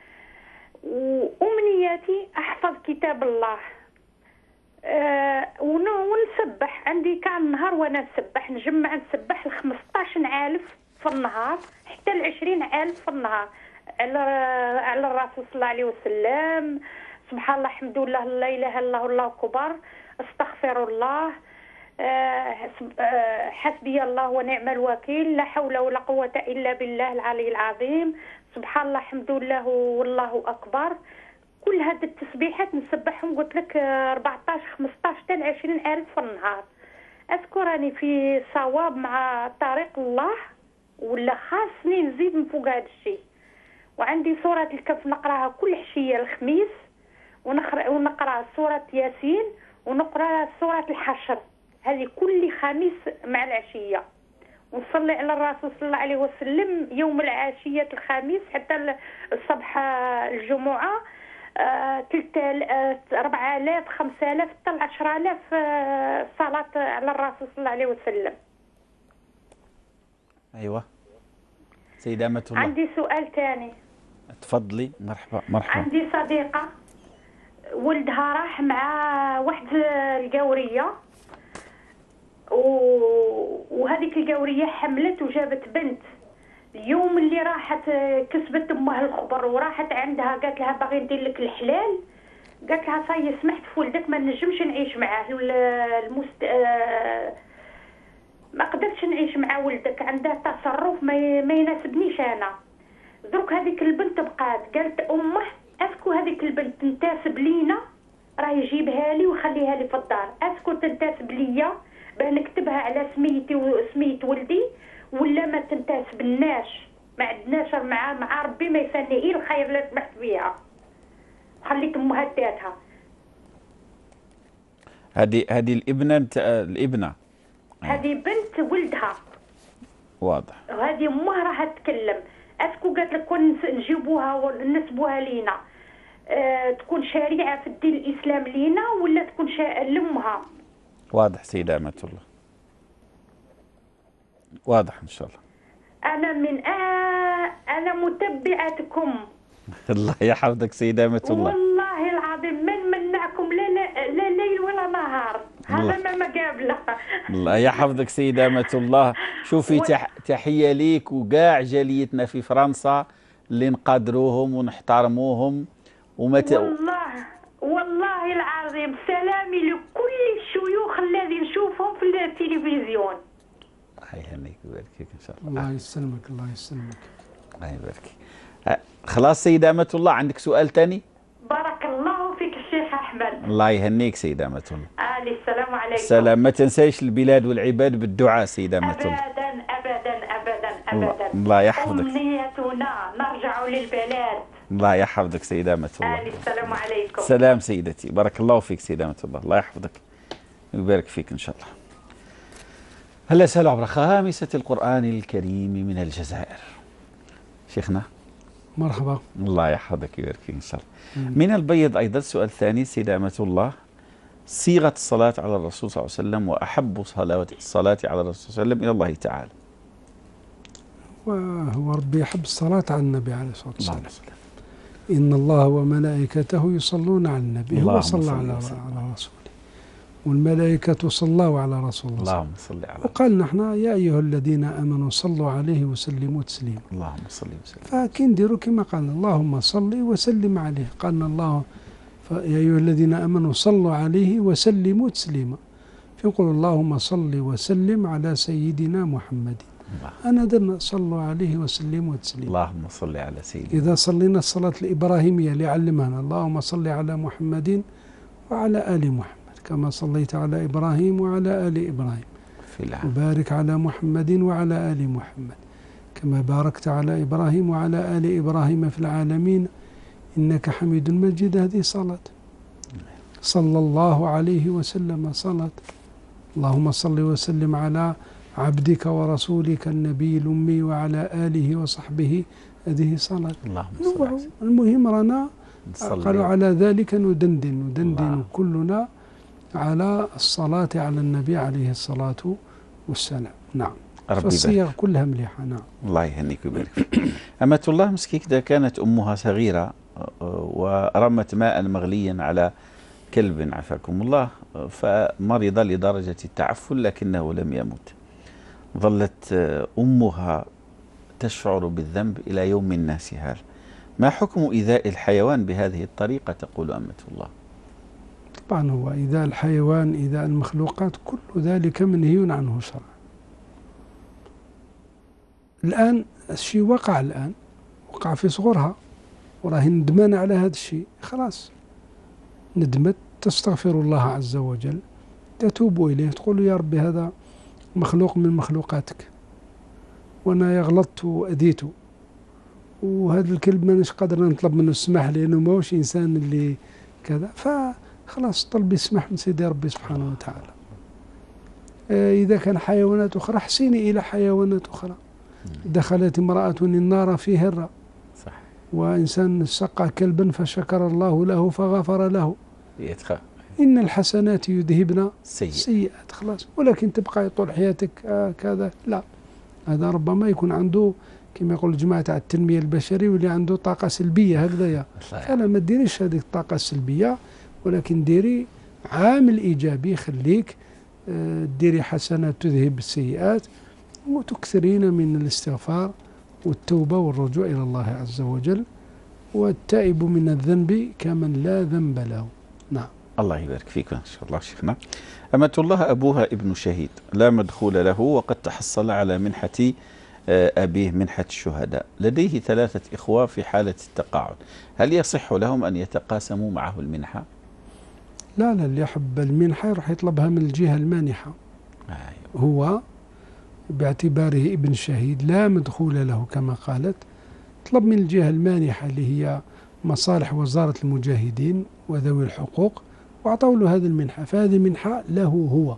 وأمنياتي أحفظ كتاب الله. أه ونسبح، عندي كاع النهار وانا نسبح، نجمع نسبح الخمسطاش ألف في النهار حتى العشرين ألف في النهار على على الرسول صلى الله عليه وسلم. سبحان الله، الحمد لله، لا اله الا الله، الله اكبر، استغفر الله، آه، حسب- آه، حسبي الله ونعم الوكيل، لا حول ولا قوة إلا بالله العلي العظيم، سبحان الله الحمد لله والله أكبر. كل هاد التسبيحات نسبحهم قلت لك آه، أربعطاش خمسطاش حتى عشرين ألف في النهار. أذكر راني في صواب مع طريق الله، ولا خاصني نزيد من فوق هذا الشيء. وعندي سورة الكهف نقراها كل عشية الخميس، ونقرأ ونقرأ سورة ياسين، ونقرأ سورة الحشر، هذه كل خميس مع العشية. ونصلي على الرسول صلى الله عليه وسلم يوم العشية الخميس حتى الصبح الجمعة ثلاثة أربعة آلاف خمسة آلاف حتى عشرة آلاف صلاة على الرسول صلى الله عليه وسلم. أيوة سيدة أمة الله. عندي سؤال ثاني. تفضلي. مرحبا مرحبا. عندي صديقة ولدها راح مع واحد القورية، وهذيك القورية حملت وجابت بنت. اليوم اللي راحت كسبت امها الخبر وراحت عندها قالت لها باغي ندير لك الحلال، قالت لها صاي سمحت في ولدك ما نجمش نعيش معاه المست... ما قدرتش نعيش مع ولدك، عنده تصرف ما, ما يناسبنيش انا. دروك هذيك البنت بقات قالت امه اسكو هذيك البنت تنتسب لينا راه يجيبها لي ويخليها لي في الدار، اسكو تنتسب ليا باه نكتبها على سميتي وسمية ولدي، ولا ما تنتسب لناش، ما عندناش مع مع ربي ما يسني غير الخير اللي سمحت بيها، خليت امها داتها. هذه هذه الابنه انت الابنه هذه بنت ولدها واضح، وهذه امها راح تتكلم. اسكو قالت لك كون نجيبوها ونسبوها لينا أه تكون شريعه في الدين الاسلام لينا، ولا تكون لامها؟ واضح سيدة أمة الله، واضح إن شاء الله. أنا من آه أنا متبعتكم. الله يحفظك سيدة أمة الله. والله العظيم من منعكم لا لا ليل ولا نهار، هذا ما مقابله. الله يحفظك سيدة أمة الله. شوفي تح تحية ليك وقاع جاليتنا في فرنسا اللي نقدروهم ونحترموهم ومت... والله والله العظيم سلامي لكل الشيوخ الذين نشوفهم في التلفزيون. الله يهنيك ويبارك فيك ان شاء الله. الله يسلمك الله يسلمك. الله يبارك. خلاص سيدة أمة الله، عندك سؤال ثاني؟ بارك الله فيك الشيخ أحمد. الله يهنيك سيدة أمة الله. آلي السلام عليكم. السلام. ما تنسيش البلاد والعباد بالدعاء سيدة أمة الله. أبدا أبدا أبدا أبدا. الله يحفظك. أمنيتنا نرجع للبلاد. الله يحفظك سيدة أمة الله. آلي السلام عليكم. سلام سيدتي، بارك الله فيك سيدة أمة الله، الله يحفظك ويبارك فيك إن شاء الله. هلا أسأل عبر خامسة القرآن الكريم من الجزائر. شيخنا مرحبا. الله يحفظك ويبارك فيك إن شاء الله. من البيض أيضا سؤال ثاني سيدة أمة الله، صيغة الصلاة على الرسول صلى الله عليه وسلم وأحب الصلاة على الرسول صلى الله عليه وسلم إلى الله تعالى. وهو ربي يحب الصلاة على النبي عليه الصلاة والسلام. إن الله وملائكته يصلون على النبي، هو صلى على على رسوله والملائكة صلوا على رسول الله. اللهم صل على. وقال نحن يا أيها الذين آمنوا صلوا عليه وسلموا تسليما. اللهم صل وسلم. فكي نديروا كما قال اللهم صل وسلم عليه، قالنا الله يا أيها الذين آمنوا صلوا عليه وسلموا تسليما، فيقول اللهم صل وسلم على سيدنا محمد. أنا درنا صلوا عليه وسلموا تسليما. اللهم صل على سيدنا. إذا صلينا الصلاة الإبراهيمية اللي علمنا اللهم صل على محمد وعلى آل محمد كما صليت على إبراهيم وعلى آل إبراهيم في العالم. وبارك على محمد وعلى آل محمد كما باركت على إبراهيم وعلى آل إبراهيم في العالمين إنك حميد مجيد. هذه صلاة صلى الله عليه وسلم صلاة. اللهم صل وسلم على عبدك ورسولك النبي الأمي وعلى آله وصحبه، هذه صلاة. اللهم صل. المهم رانا قالوا على ذلك ندندن ندندن الله. كلنا على الصلاة على النبي عليه الصلاة والسلام. نعم. فالصيغ كلها مليحة. نعم. الله يهنيك ويبارك فيك. أمة الله مسكيك إذا كانت أمها صغيرة ورمت ماء مغليا على كلب عافاكم الله فمرض لدرجة التعفن لكنه لم يمت، ظلت أمها تشعر بالذنب إلى يوم الناس هذا، ما حكم إيذاء الحيوان بهذه الطريقة تقول أمة الله؟ طبعا هو إذا الحيوان إذا المخلوقات كل ذلك منهي عنه شرعا. الآن الشيء وقع الآن وقع في صغرها وراه ندمان على هذا الشيء، خلاص ندمت، تستغفر الله عز وجل، تتوب إليه، تقول يا ربي هذا مخلوق من مخلوقاتك وأنا غلطت وأذيته، وهذا الكلب مانيش قادر نطلب منه السماح لأنه ماهوش إنسان اللي كذا، فخلاص طلبي السماح من سيدي ربي سبحانه وتعالى. إذا كان حيوانات أخرى احسيني إلى حيوانات أخرى. دخلت امرأة النار في هرة، صح، وإنسان سقى كلبا فشكر الله له فغفر له. يتخ... إن الحسنات يذهبن السيئات، خلاص. ولكن تبقى طول حياتك آه كذا، لا، هذا ربما يكون عنده كما يقول الجماعة تاع التنمية البشرية واللي عنده طاقة سلبية هكذايا. فلا ما ديريش هذيك الطاقة السلبية، ولكن ديري عامل إيجابي، خليك آه ديري حسنات تذهب السيئات، وتكثرين من الاستغفار والتوبة والرجوع إلى الله عز وجل، والتائب من الذنب كمن لا ذنب له. نعم. الله يبارك فيك إن شاء الله شيخنا. أمة الله أبوها ابن شهيد لا مدخول له، وقد تحصل على منحة أبيه منحة الشهداء، لديه ثلاثة إخوة في حالة التقاعد، هل يصح لهم أن يتقاسموا معه المنحة؟ لا لا، اللي يحب المنحة يروح يطلبها من الجهة المانحة. أيوة. هو باعتباره ابن شهيد لا مدخول له كما قالت، طلب من الجهة المانحة اللي هي مصالح وزارة المجاهدين وذوي الحقوق، وأعطوا له هذه المنحة، فهذه المنحة له هو.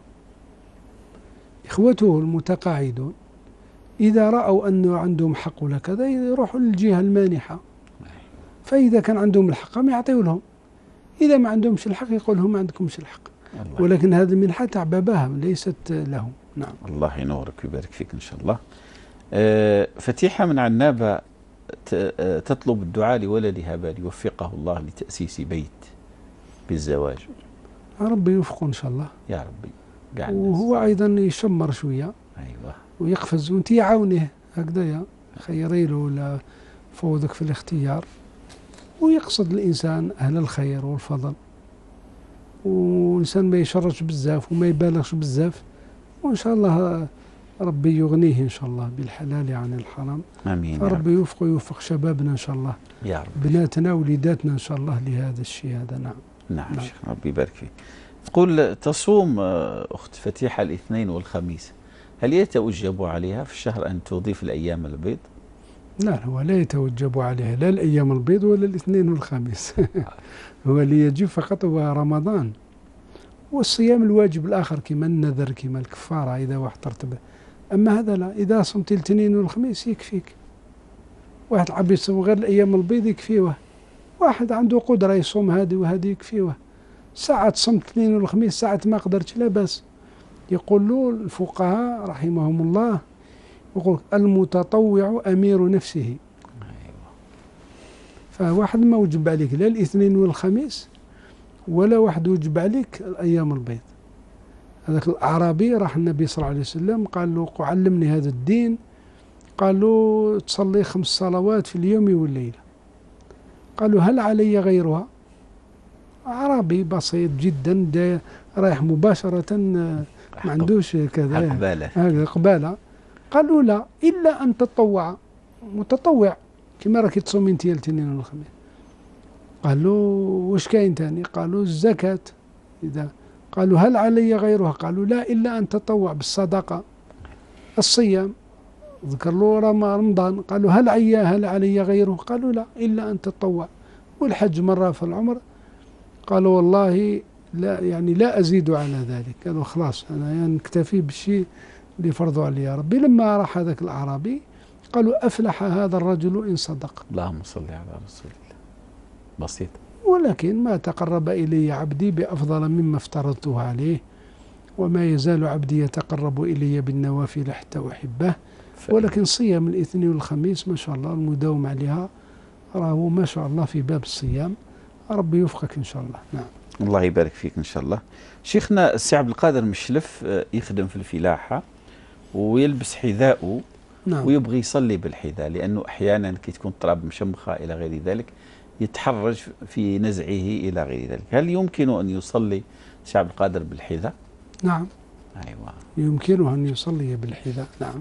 إخوته المتقاعدون إذا رأوا أنه عندهم حق ولا كذا يروحوا للجهة المانحة، فإذا كان عندهم الحق ما يعطيوا لهم، إذا ما عندهمش الحق يقول لهم ما عندكمش الحق، ولكن هذه المنحة تاع باباهم ليست لهم. نعم. الله ينورك ويبارك فيك إن شاء الله. أه فتيحة من عنابة تطلب الدعاء لولدها بل يوفقه الله لتأسيس بيت بالزواج. يا رب يوفقه إن شاء الله. يا ربي. وهو أيضا يشمر شوية. أيوة. ويقفز وانت عاونه هكذا، خيري له ولا فوضك في الاختيار، ويقصد الإنسان أهل الخير والفضل، والإنسان ما يشرش بزاف وما يبالغش بزاف، وإن شاء الله ربي يغنيه إن شاء الله بالحلال عن الحرام. آمين. فربي يوفق ويوفق شبابنا إن شاء الله، يا رب، بناتنا ووليداتنا إن شاء الله لهذا الشيء هذا. نعم. نعم, نعم. شيخ ربي يبارك فيك. تقول تصوم أخت فتيحة الاثنين والخميس، هل يتوجب عليها في الشهر أن تضيف الأيام البيض؟ لا، هو لا يتوجب عليها لا الأيام البيض ولا الاثنين والخميس. هو اللي يجب فقط هو رمضان، والصيام الواجب الآخر كما النذر كما الكفارة إذا واحد ترتبه. أما هذا لا، إذا صمت الاثنين والخميس يكفيك. واحد عم يصوم غير الأيام البيض يكفيه، واحد عنده قدرة يصوم هذه وهذه يكفيه. ساعة صمت الاثنين والخميس ساعة ما قدرتش لا بأس. يقول له الفقهاء رحمهم الله، يقول المتطوع أمير نفسه. فواحد ما وجب عليك لا الاثنين والخميس ولا واحد وجب عليك الأيام البيض. هذاك الأعرابي راح النبي صلى الله عليه وسلم قال له علمني هذا الدين، قال له تصلي خمس صلوات في اليوم والليلة. قال له هل علي غيرها؟ أعرابي بسيط جدا رايح مباشرة ما عندوش كذا قبالة قبالة. قالوا لا إلا أن تطوع، متطوع كما راكي تصومي انت الاثنين والخميس. قالوا واش كاين ثاني؟ قالوا الزكاة. إذا قالوا هل علي غيرها؟ قالوا لا إلا أن تطوع بالصدقة. الصيام ذكر له رمضان، قالوا هل علي هل علي غيره؟ قالوا لا إلا أن تطوع. والحج مرة في العمر، قالوا والله لا يعني لا أزيد على ذلك. قالوا خلاص أنا يعني نكتفي بالشيء اللي فرضوا علي يا ربي. لما راح هذاك الأعرابي قالوا أفلح هذا الرجل إن صدق. اللهم صل على رسول الله. بسيط. ولكن ما تقرب إلي عبدي بأفضل مما افترضته عليه، وما يزال عبدي يتقرب إلي بالنوافل حتى أحبه. ولكن صيام الاثنين والخميس ما شاء الله المداوم عليها راهو ما شاء الله في باب الصيام. ربي يوفقك إن شاء الله. نعم. الله يبارك فيك إن شاء الله. شيخنا السي عبد القادر مشلف يخدم في الفلاحة ويلبس حذاءه، نعم، ويبغي يصلي بالحذاء، لأنه أحيانا كي تكون التراب مشمخة إلى غير ذلك يتحرج في نزعه إلى غير ذلك. هل يمكن أن يصلي شيخ عبد القادر بالحذاء؟ نعم. أيوة. يمكنه أن يصلي بالحذاء، نعم.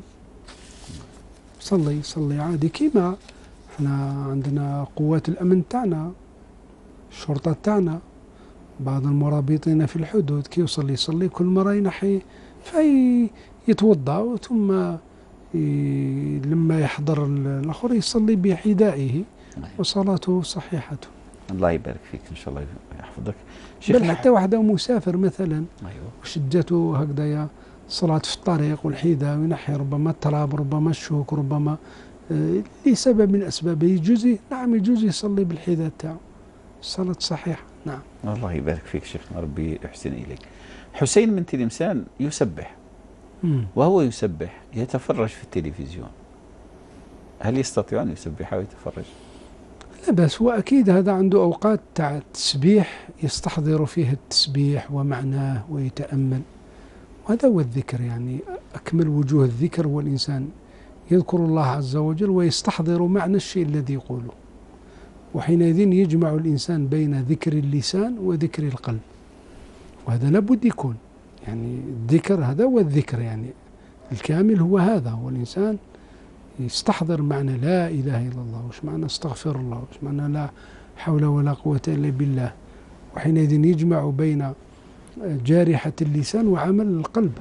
صلي صلي عادي كيما احنا عندنا قوات الأمن تاعنا، الشرطة تاعنا، بعض المرابطين في الحدود كي يصلي يصلي كل مرة ينحي في يتوضأ ثم لما يحضر الآخر يصلي بحذائه وصلاته صحيحة. الله يبارك فيك إن شاء الله يحفظك. بل حتى واحدة مسافر مثلا أيوه. وشدته هكذا صلاة في الطريق والحذاء وينحي ربما التراب ربما الشوك ربما آه لسبب من الأسباب يجوز، نعم يجوز يصلي بالحذاء تاعه، الصلاة صحيحة. نعم. الله يبارك فيك شيخنا، ربي يحسن إليك. حسين من تلمسان يسبح، مم. وهو يسبح يتفرج في التلفزيون، هل يستطيع أن يسبح ويتفرج؟ لا بس هو أكيد هذا عنده أوقات تاع التسبيح يستحضر فيها التسبيح ومعناه ويتأمل، وهذا هو الذكر. يعني أكمل وجوه الذكر هو الإنسان يذكر الله عز وجل ويستحضر معنى الشيء الذي يقوله، وحينئذ يجمع الإنسان بين ذكر اللسان وذكر القلب، وهذا لابد يكون. يعني الذكر هذا هو الذكر يعني الكامل، هو هذا هو الإنسان يستحضر معنى لا إله إلا الله، وش معنى استغفر الله، وش معنى لا حول ولا قوة إلا بالله، وحينئذ يجمع بين جارحة اللسان وعمل القلب.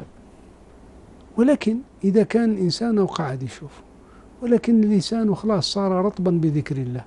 ولكن إذا كان الإنسان وقعد يشوف ولكن اللسان خلاص صار رطبا بذكر الله،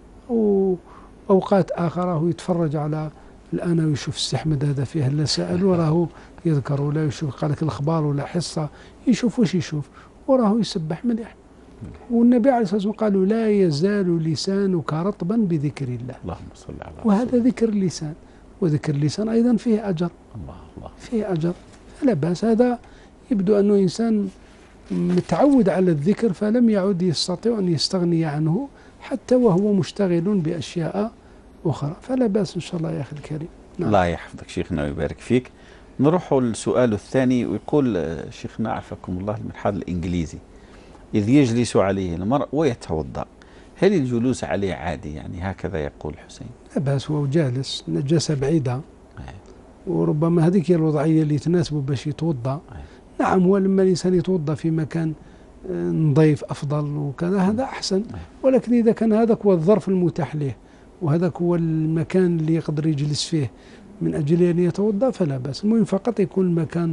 وأوقات آخر هو يتفرج على الآن ويشوف السحمد هذا فيه لا سأل وراه يذكر، ولا يشوف قال لك الأخبار ولا حصة يشوف وش يشوف وراه يسبح مليح. والنبي عليه الصلاة والسلام قالوا لا يزال لسانك رطبا بذكر الله. اللهم صل على وهذا ذكر اللسان، وذكر اللسان أيضا فيه أجر. الله الله فيه أجر، فلا بأس. هذا يبدو أنه إنسان متعود على الذكر فلم يعد يستطيع أن يستغني عنه حتى وهو مشتغل بأشياء أخرى، فلا بأس إن شاء الله يا أخي الكريم. نعم. الله يحفظك شيخنا ويبارك فيك. نروح للسؤال الثاني، ويقول شيخنا عافاكم الله المرحاض الإنجليزي: إذ يجلس عليه المرء ويتوضأ، هل الجلوس عليه عادي؟ يعني هكذا يقول حسين. لا بأس، هو جالس نجاسة بعيدة وربما هذيك هي الوضعية اللي تناسبه باش يتوضأ. نعم، هو لما الإنسان يتوضأ في مكان نظيف أفضل وكذا هذا أحسن، ولكن إذا كان هذاك هو الظرف المتاح له وهذاك هو المكان اللي يقدر يجلس فيه من أجل أن يتوضأ فلا بأس. المهم فقط يكون المكان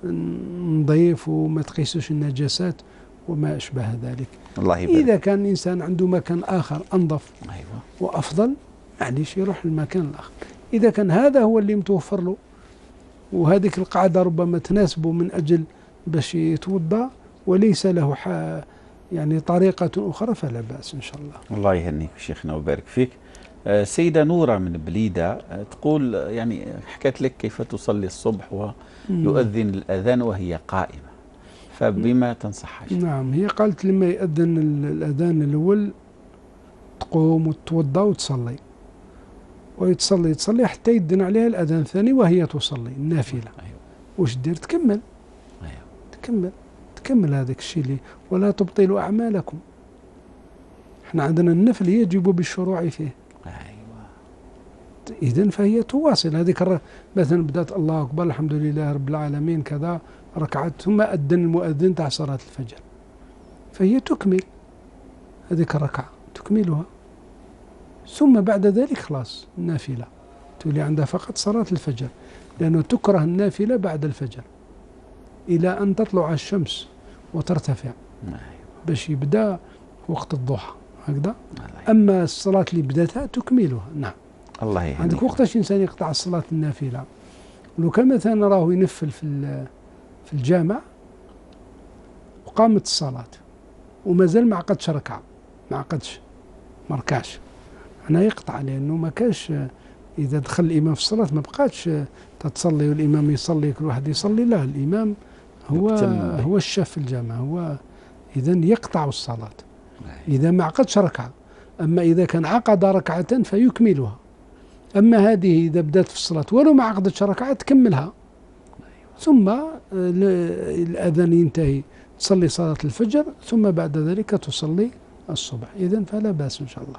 نظيف وما تقيسوش النجاسات وما أشبه ذلك. الله يبارك. إذا كان الإنسان عنده مكان آخر أنظف أيوة. وأفضل معليش يروح للمكان الآخر. إذا كان هذا هو اللي متوفر له وهذيك القاعدة ربما تناسبه من أجل باش يتوضأ وليس له يعني طريقة أخرى فلا بأس إن شاء الله. الله يهنيك شيخنا ويبارك فيك. سيدة نورة من بليدة تقول يعني حكت لك كيف تصلي الصبح ويؤذن الأذان وهي قائمة، فبما تنصحها؟ نعم، هي قالت لما يأذن الأذان الأول تقوم وتتوضأ وتصلي ويتصلي تصلي حتى يدن عليها الأذان الثاني وهي تصلي النافلة. أيوة. وش دير؟ تكمل. أيوة. تكمل تكمل هذاك الشيء اللي ولا تبطلوا أعمالكم. احنا عندنا النفل يجب بالشروع فيه. أيوة. إذن فهي تواصل هذيك مثلا بدأت الله أكبر الحمد لله رب العالمين كذا ركعت ثم أذن المؤذن تاع صلاة الفجر، فهي تكمل هذيك الركعة تكملها، ثم بعد ذلك خلاص النافلة تولي عندها فقط صلاة الفجر، لأنه تكره النافلة بعد الفجر إلى أن تطلع الشمس وترتفع باش يبدأ وقت الضحى هكذا. أما الصلاة اللي بدأتها تكملها. نعم. الله يهنيك. عندك وقتاش إنسان يقطع الصلاة النافلة، ولو كان مثلا راه ينفل في في الجامع وقامت الصلاة ومازال ما عقدش ركعة ما عقدش ما ركعش، أنا يقطع لأنه ما كاش إذا دخل الإمام في الصلاة ما بقاتش تتصلي والإمام يصلي كل واحد يصلي، لا الإمام هو هو الشاف في الجامع، هو إذن يقطع الصلاة إذا ما عقدش ركعة. أما إذا كان عقد ركعة فيكملها، أما هذه إذا بدأت في الصلاة ولو ما عقدتش ركعة تكملها، ثم الأذان ينتهي تصلي صلاة الفجر ثم بعد ذلك تصلي الصبح. إذن فلا بأس إن شاء الله.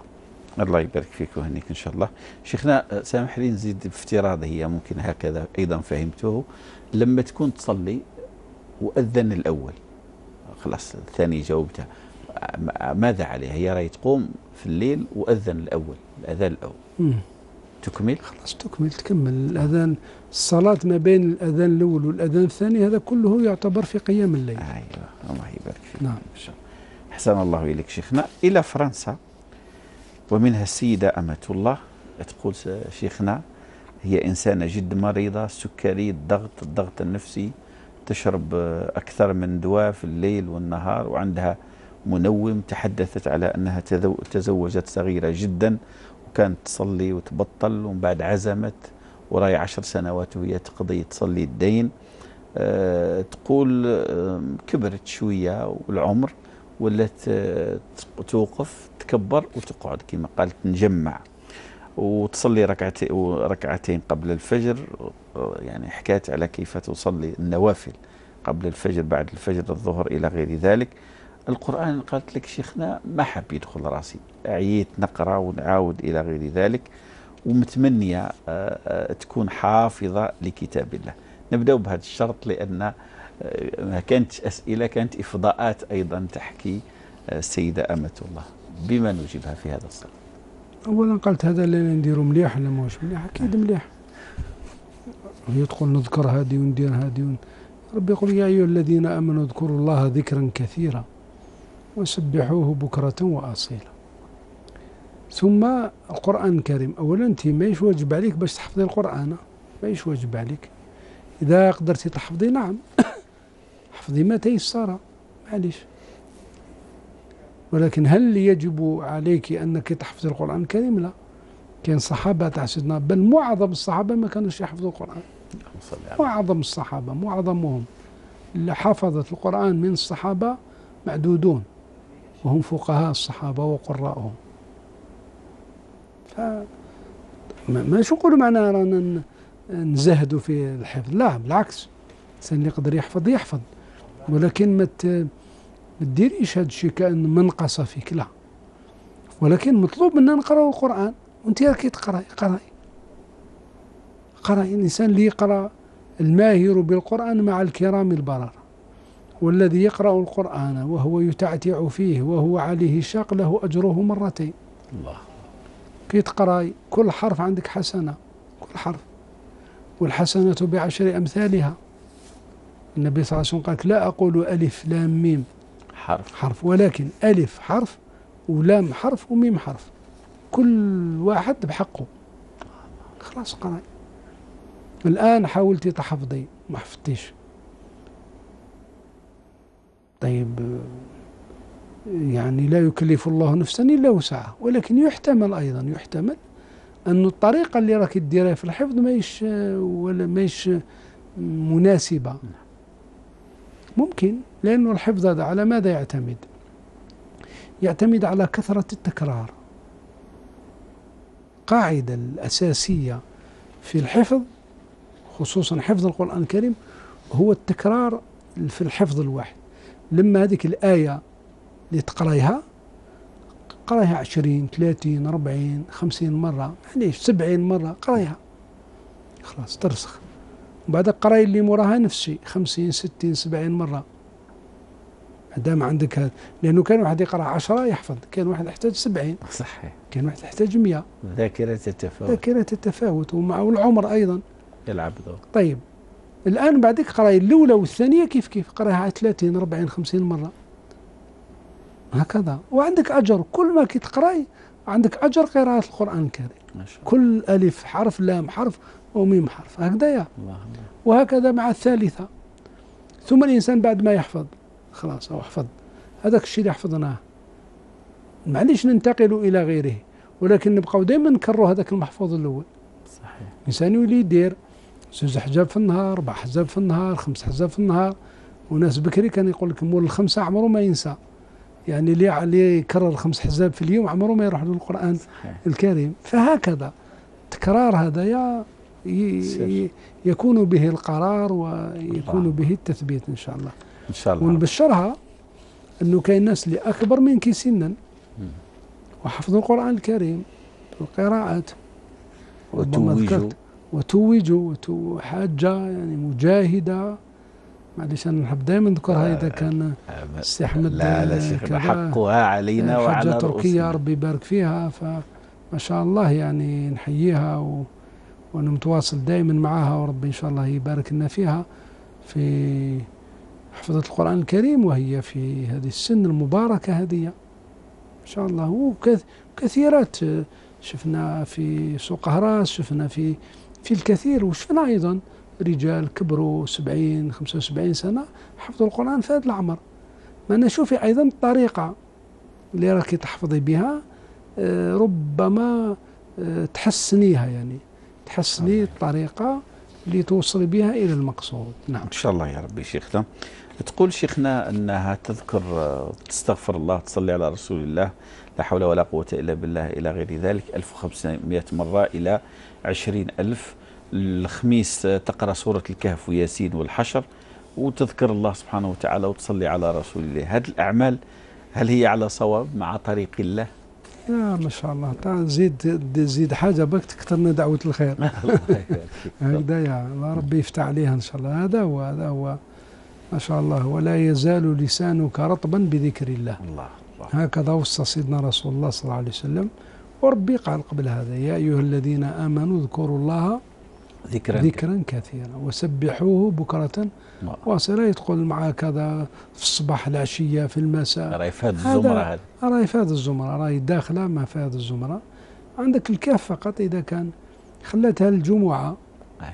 الله يبارك فيك ويهنيك إن شاء الله. شيخنا سامح لي نزيد بافتراض، هي ممكن هكذا أيضا فهمته، لما تكون تصلي وأذن الأول خلاص الثاني جاوبتها، ماذا عليها؟ هي راهي تقوم في الليل وأذن الأول، الأذان الأول مم. تكمل؟ خلاص تكمل تكمل الأذان. الصلاة ما بين الأذان الأول والأذان الثاني هذا كله يعتبر في قيام الليل. أيوة الله يبارك فيك. نعم إن شاء الله. أحسن الله إليك شيخنا. إلى فرنسا ومنها السيدة أمة الله تقول شيخنا هي إنسانة جد مريضة، سكري، الضغط الضغط النفسي، تشرب أكثر من دواء في الليل والنهار، وعندها منوم. تحدثت على أنها تزوجت صغيرة جدا وكانت تصلي وتبطل، ومن بعد عزمت وراي عشر سنوات وهي تقضي تصلي الدين. أه تقول أه كبرت شوية والعمر، ولات أه توقف تكبر وتقعد كما قالت نجمع، وتصلي ركعتين وركعتين قبل الفجر. يعني حكاية على كيف تصلي النوافل قبل الفجر بعد الفجر الظهر إلى غير ذلك. القرآن قالت لك شيخنا ما حب يدخل راسي، عييت نقرأ ونعاود إلى غير ذلك، ومتمنية تكون حافظة لكتاب الله. نبدأ بهذا الشرط لأن ما كانت أسئلة، كانت إفضاءات أيضا تحكي السيدة أمة الله. بما نجيبها في هذا الصدد؟ أولا قالت هذا اللي نديرو مليح ولا ماهوش مليح؟ أكيد مليح. هي تقول نذكر هذه وندير هذه. ربي يقول يا أيها الذين آمنوا اذكروا الله ذكرا كثيرا وسبحوه بكرة وأصيلا. ثم القرآن الكريم، أولا أنت ماهيش واجب عليك باش تحفظي القرآن، ماهيش واجب عليك. إذا قدرتي تحفظي نعم حفظي ما تيسر معليش، ولكن هل يجب عليك أنك تحفظي القرآن الكريم؟ لا. كان صحابة تاع سيدنا، بل معظم الصحابة ما كانوش يحفظوا القرآن. معظم الصحابة معظمهم اللي حفظت القرآن من الصحابة معدودون، وهم فقهاء الصحابة وقراءهم. ف ما شو نقولوا معنا رانا نزهدوا في الحفظ، لا بالعكس، الإنسان اللي يقدر يحفظ يحفظ، ولكن ما ما تديريش هذا الشيء كأن منقصة فيك، لا. ولكن مطلوب منا نقرأ القرآن، وانت راكي تقراي قراي قراي. الإنسان اللي يقرأ الماهر بالقرآن مع الكرام البررة، والذي يقرأ القرآن وهو يتعتع فيه وهو عليه شاق له أجره مرتين. الله. كي تقراي كل حرف عندك حسنة، كل حرف، والحسنة بعشر أمثالها. النبي صلى الله عليه وسلم قال لا أقول ألف لام ميم حرف حرف، ولكن ألف حرف ولام حرف وميم حرف، كل واحد بحقه. خلاص قراي. الآن حاولتي تحفظي ما حفظتيش، طيب يعني لا يكلف الله نفسا إلا وسعها، ولكن يحتمل أيضا يحتمل أن الطريقة اللي راك ديرها في الحفظ ماهيش ولا ماهيش مناسبة. ممكن، لأنه الحفظ هذا على ماذا يعتمد؟ يعتمد على كثرة التكرار. قاعدة الأساسية في الحفظ خصوصا حفظ القرآن الكريم هو التكرار في الحفظ الواحد. لما هذيك الآية اللي تقرأيها قرأيها عشرين ثلاثين أربعين خمسين مرة، معليش سبعين مرة قرأيها خلاص ترسخ. وبعد قرأي اللي موراها نفس الشيء خمسين ستين سبعين مرة. دام عندك هذا، لأنه كان واحد يقرأ عشرة يحفظ، كان واحد يحتاج سبعين، صحيح، كان واحد يحتاج مئة. ذاكرة التفاوت، ذاكرة التفاوت، ومع العمر أيضا يلعب دور. طيب الآن بعدك قرأي الأولى والثانية كيف كيف قرأيها ثلاثين أربعين خمسين مرة هكذا، وعندك أجر. كل ما كي تقرأي عندك أجر قراءة القرآن الكريم، كل ألف حرف لام حرف وميم حرف هكذا يا الله. وهكذا مع الثالثة. ثم الإنسان بعد ما يحفظ خلاص أو حفظ هذاك الشيء اللي حفظناه، معليش ننتقل إلى غيره، ولكن نبقاو دائما نكرروا هذاك المحفوظ الأول. صحيح. الإنسان يولي يدير زوج حجاب في النهار، أربع حجاب في النهار، خمس حجاب في النهار. وناس بكري كان يقول لك مول الخمسة عمره ما ينسى، يعني اللي اللي يكرر خمس حجاب في اليوم عمره ما يروح للقرآن الكريم. فهكذا تكرار هذا يا يكون به القرار ويكون الله. به التثبيت إن شاء الله. إن شاء الله. ونبشرها أنه كاين ناس اللي أكبر منك سنا وحفظ القرآن الكريم، القراءات، وتوجوا وتوجوا وحاجة يعني مجاهدة. معليش أنا نحب دائما نذكرها إذا كان السي أحمد لا لا شيخ حقها علينا وعلى حاجة تركية ربي يبارك فيها، فما شاء الله يعني نحييها و... وأنا متواصل دائما معها، وربي إن شاء الله يبارك لنا فيها في حفظة القرآن الكريم، وهي في هذه السن المباركة هذه إن شاء الله. وكثيرات شفنا في سوق هراس، شفنا في في الكثير، وشفنا أيضا رجال كبروا سبعين خمسة وسبعين سنة حفظوا القرآن في هذا العمر. ما نشوفي أيضا الطريقة اللي راكي تحفظي بها ربما تحسنيها، يعني تحسني الطريقة اللي توصلي بها إلى المقصود. نعم إن شاء الله يا ربي. شيخنا تقول شيخنا أنها تذكر تستغفر الله، تصلي على رسول الله لا حول ولا قوة إلا بالله إلى غير ذلك ألف وخمسمائة مرة إلى عشرين ألف. الخميس تقرأ سورة الكهف وياسين والحشر، وتذكر الله سبحانه وتعالى وتصلي على رسول الله. هذه الأعمال هل هي على صواب مع طريق الله؟ يا ما شاء الله. تعال زيد زيد حاجة بك تكثرنا دعوة الخير. هكذا يا الله ربي يفتح عليها إن شاء الله. هذا هو هذا هو ما شاء الله. ولا يزال لسانك رطبا بذكر الله. الله هكذا وصى سيدنا رسول الله صلى الله عليه وسلم. وربي قال قبل هذا يا أيها الذين آمنوا اذكروا الله ذكرا, ذكرا كثيرا وسبحوه بكرة واصيلا. يدخل معاه كذا في الصباح العشية في المساء. راهي في هذه الزمرة، هذه راهي في هذه الزمرة، راهي داخلة ما في هذه الزمرة. عندك الكهف فقط إذا كان خلتها الجمعة. أيوه.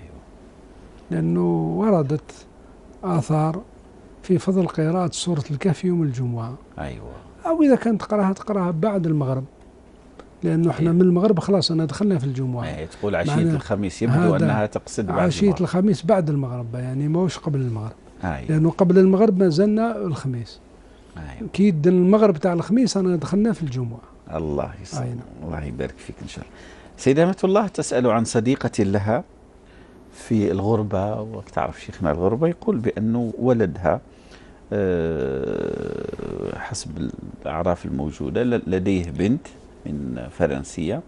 لأنه وردت آثار في فضل قراءة سورة الكهف يوم الجمعة. أيوه. أو إذا كانت تقراها تقراها بعد المغرب، لأنه احنا من المغرب خلاص أنا دخلنا في الجمعة. أيه تقول عشية الخميس، يبدو أنها تقصد بعد عشية المغرب. الخميس بعد المغرب، يعني موش قبل المغرب. أيه. لأنه قبل المغرب ما زلنا الخميس. أيه. كي يدن المغرب تاع الخميس أنا دخلنا في الجمعة. الله يسلمك. الله يبارك فيك إن شاء الله. سيدة أمة الله تسأل عن صديقة لها في الغربة، وتعرف شيخنا الغربة، يقول بأنه ولدها حسب الأعراف الموجودة لديه بنت من فرنسية.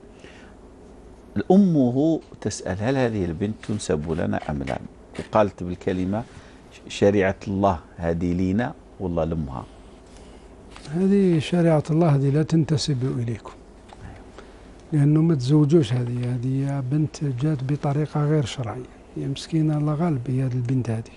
أمه تسأل هل هذه البنت تنسب لنا أم لا؟ وقالت بالكلمة شريعة الله هذه لينا والله لأمها. هذه شريعة الله هذه لا تنتسب إليكم، لأنه ما تزوجوش. هذه هذه بنت جات بطريقة غير شرعية، هي مسكينة الله غالب هي هذه البنت هذه.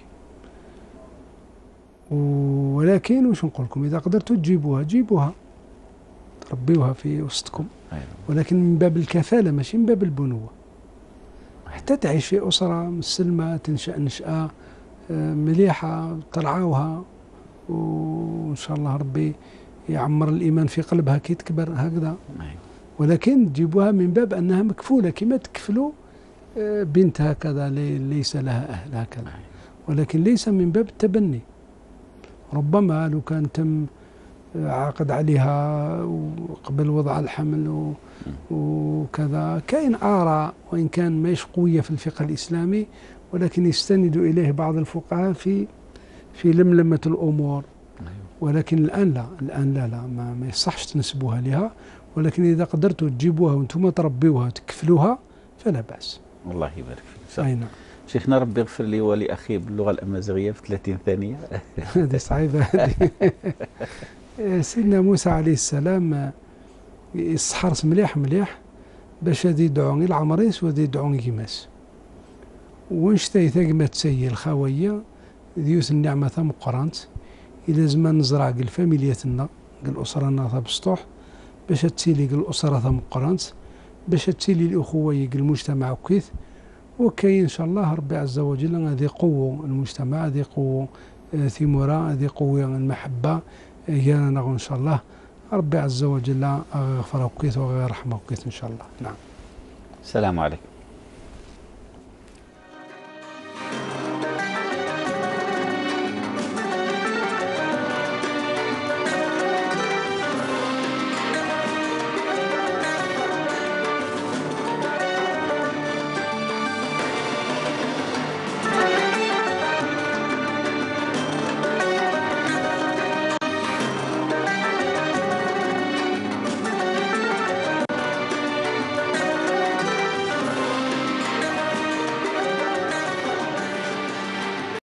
ولكن واش نقول لكم، إذا قدرتوا تجيبوها جيبوها تربيوها في وسطكم. أيوة. ولكن من باب الكفالة ماشي من باب البنوة، حتى تعيش في أسرة مسلمة تنشأ نشأة مليحة ترعاوها، وإن شاء الله ربي يعمر الإيمان في قلبها كي تكبر هكذا. أيوة. ولكن تجيبوها من باب أنها مكفولة كما تكفلوا بنت هكذا ليس لها أهل هكذا. أيوة. ولكن ليس من باب التبني. ربما لو كان تم عقد عليها وقبل وضع الحمل وكذا، كاين آراء وإن كان ماهيش قوية في الفقه الإسلامي، ولكن يستند إليه بعض الفقهاء في في لملمة الأمور. ولكن الآن لا، الآن لا لا ما, ما يصحش تنسبوها لها. ولكن إذا قدرتوا تجيبوها وأنتم تربيوها تكفلوها فلا بأس. الله يبارك فيك. أي نعم. شيخنا ربي يغفر لي ولأخي باللغة الأمازيغية في ثلاثين ثانية. هذه صعيبة هذه. سيدنا موسى عليه السلام يسحرس مليح مليح باش هذه يدعوني العمريس وهذه يدعوني كيماس. ونشتي ثقمة تسيي الخاوية ديوس النعمة ثم قرانت إلى زمان نزرع قل فاميليتنا قل أسرنا ثم بسطوح باش تسيلي قل أسرة ثم قرانت باش تسيلي الأخوة قل المجتمع كيث. وكاين إن شاء الله ربي عز وجل هذه قوة المجتمع، هذه قوة ثمرة، هذه قوة المحبة هي إن شاء الله ربي عز وجل غفر وكيث وغير رحمه وكيث إن شاء الله. نعم. السلام عليكم.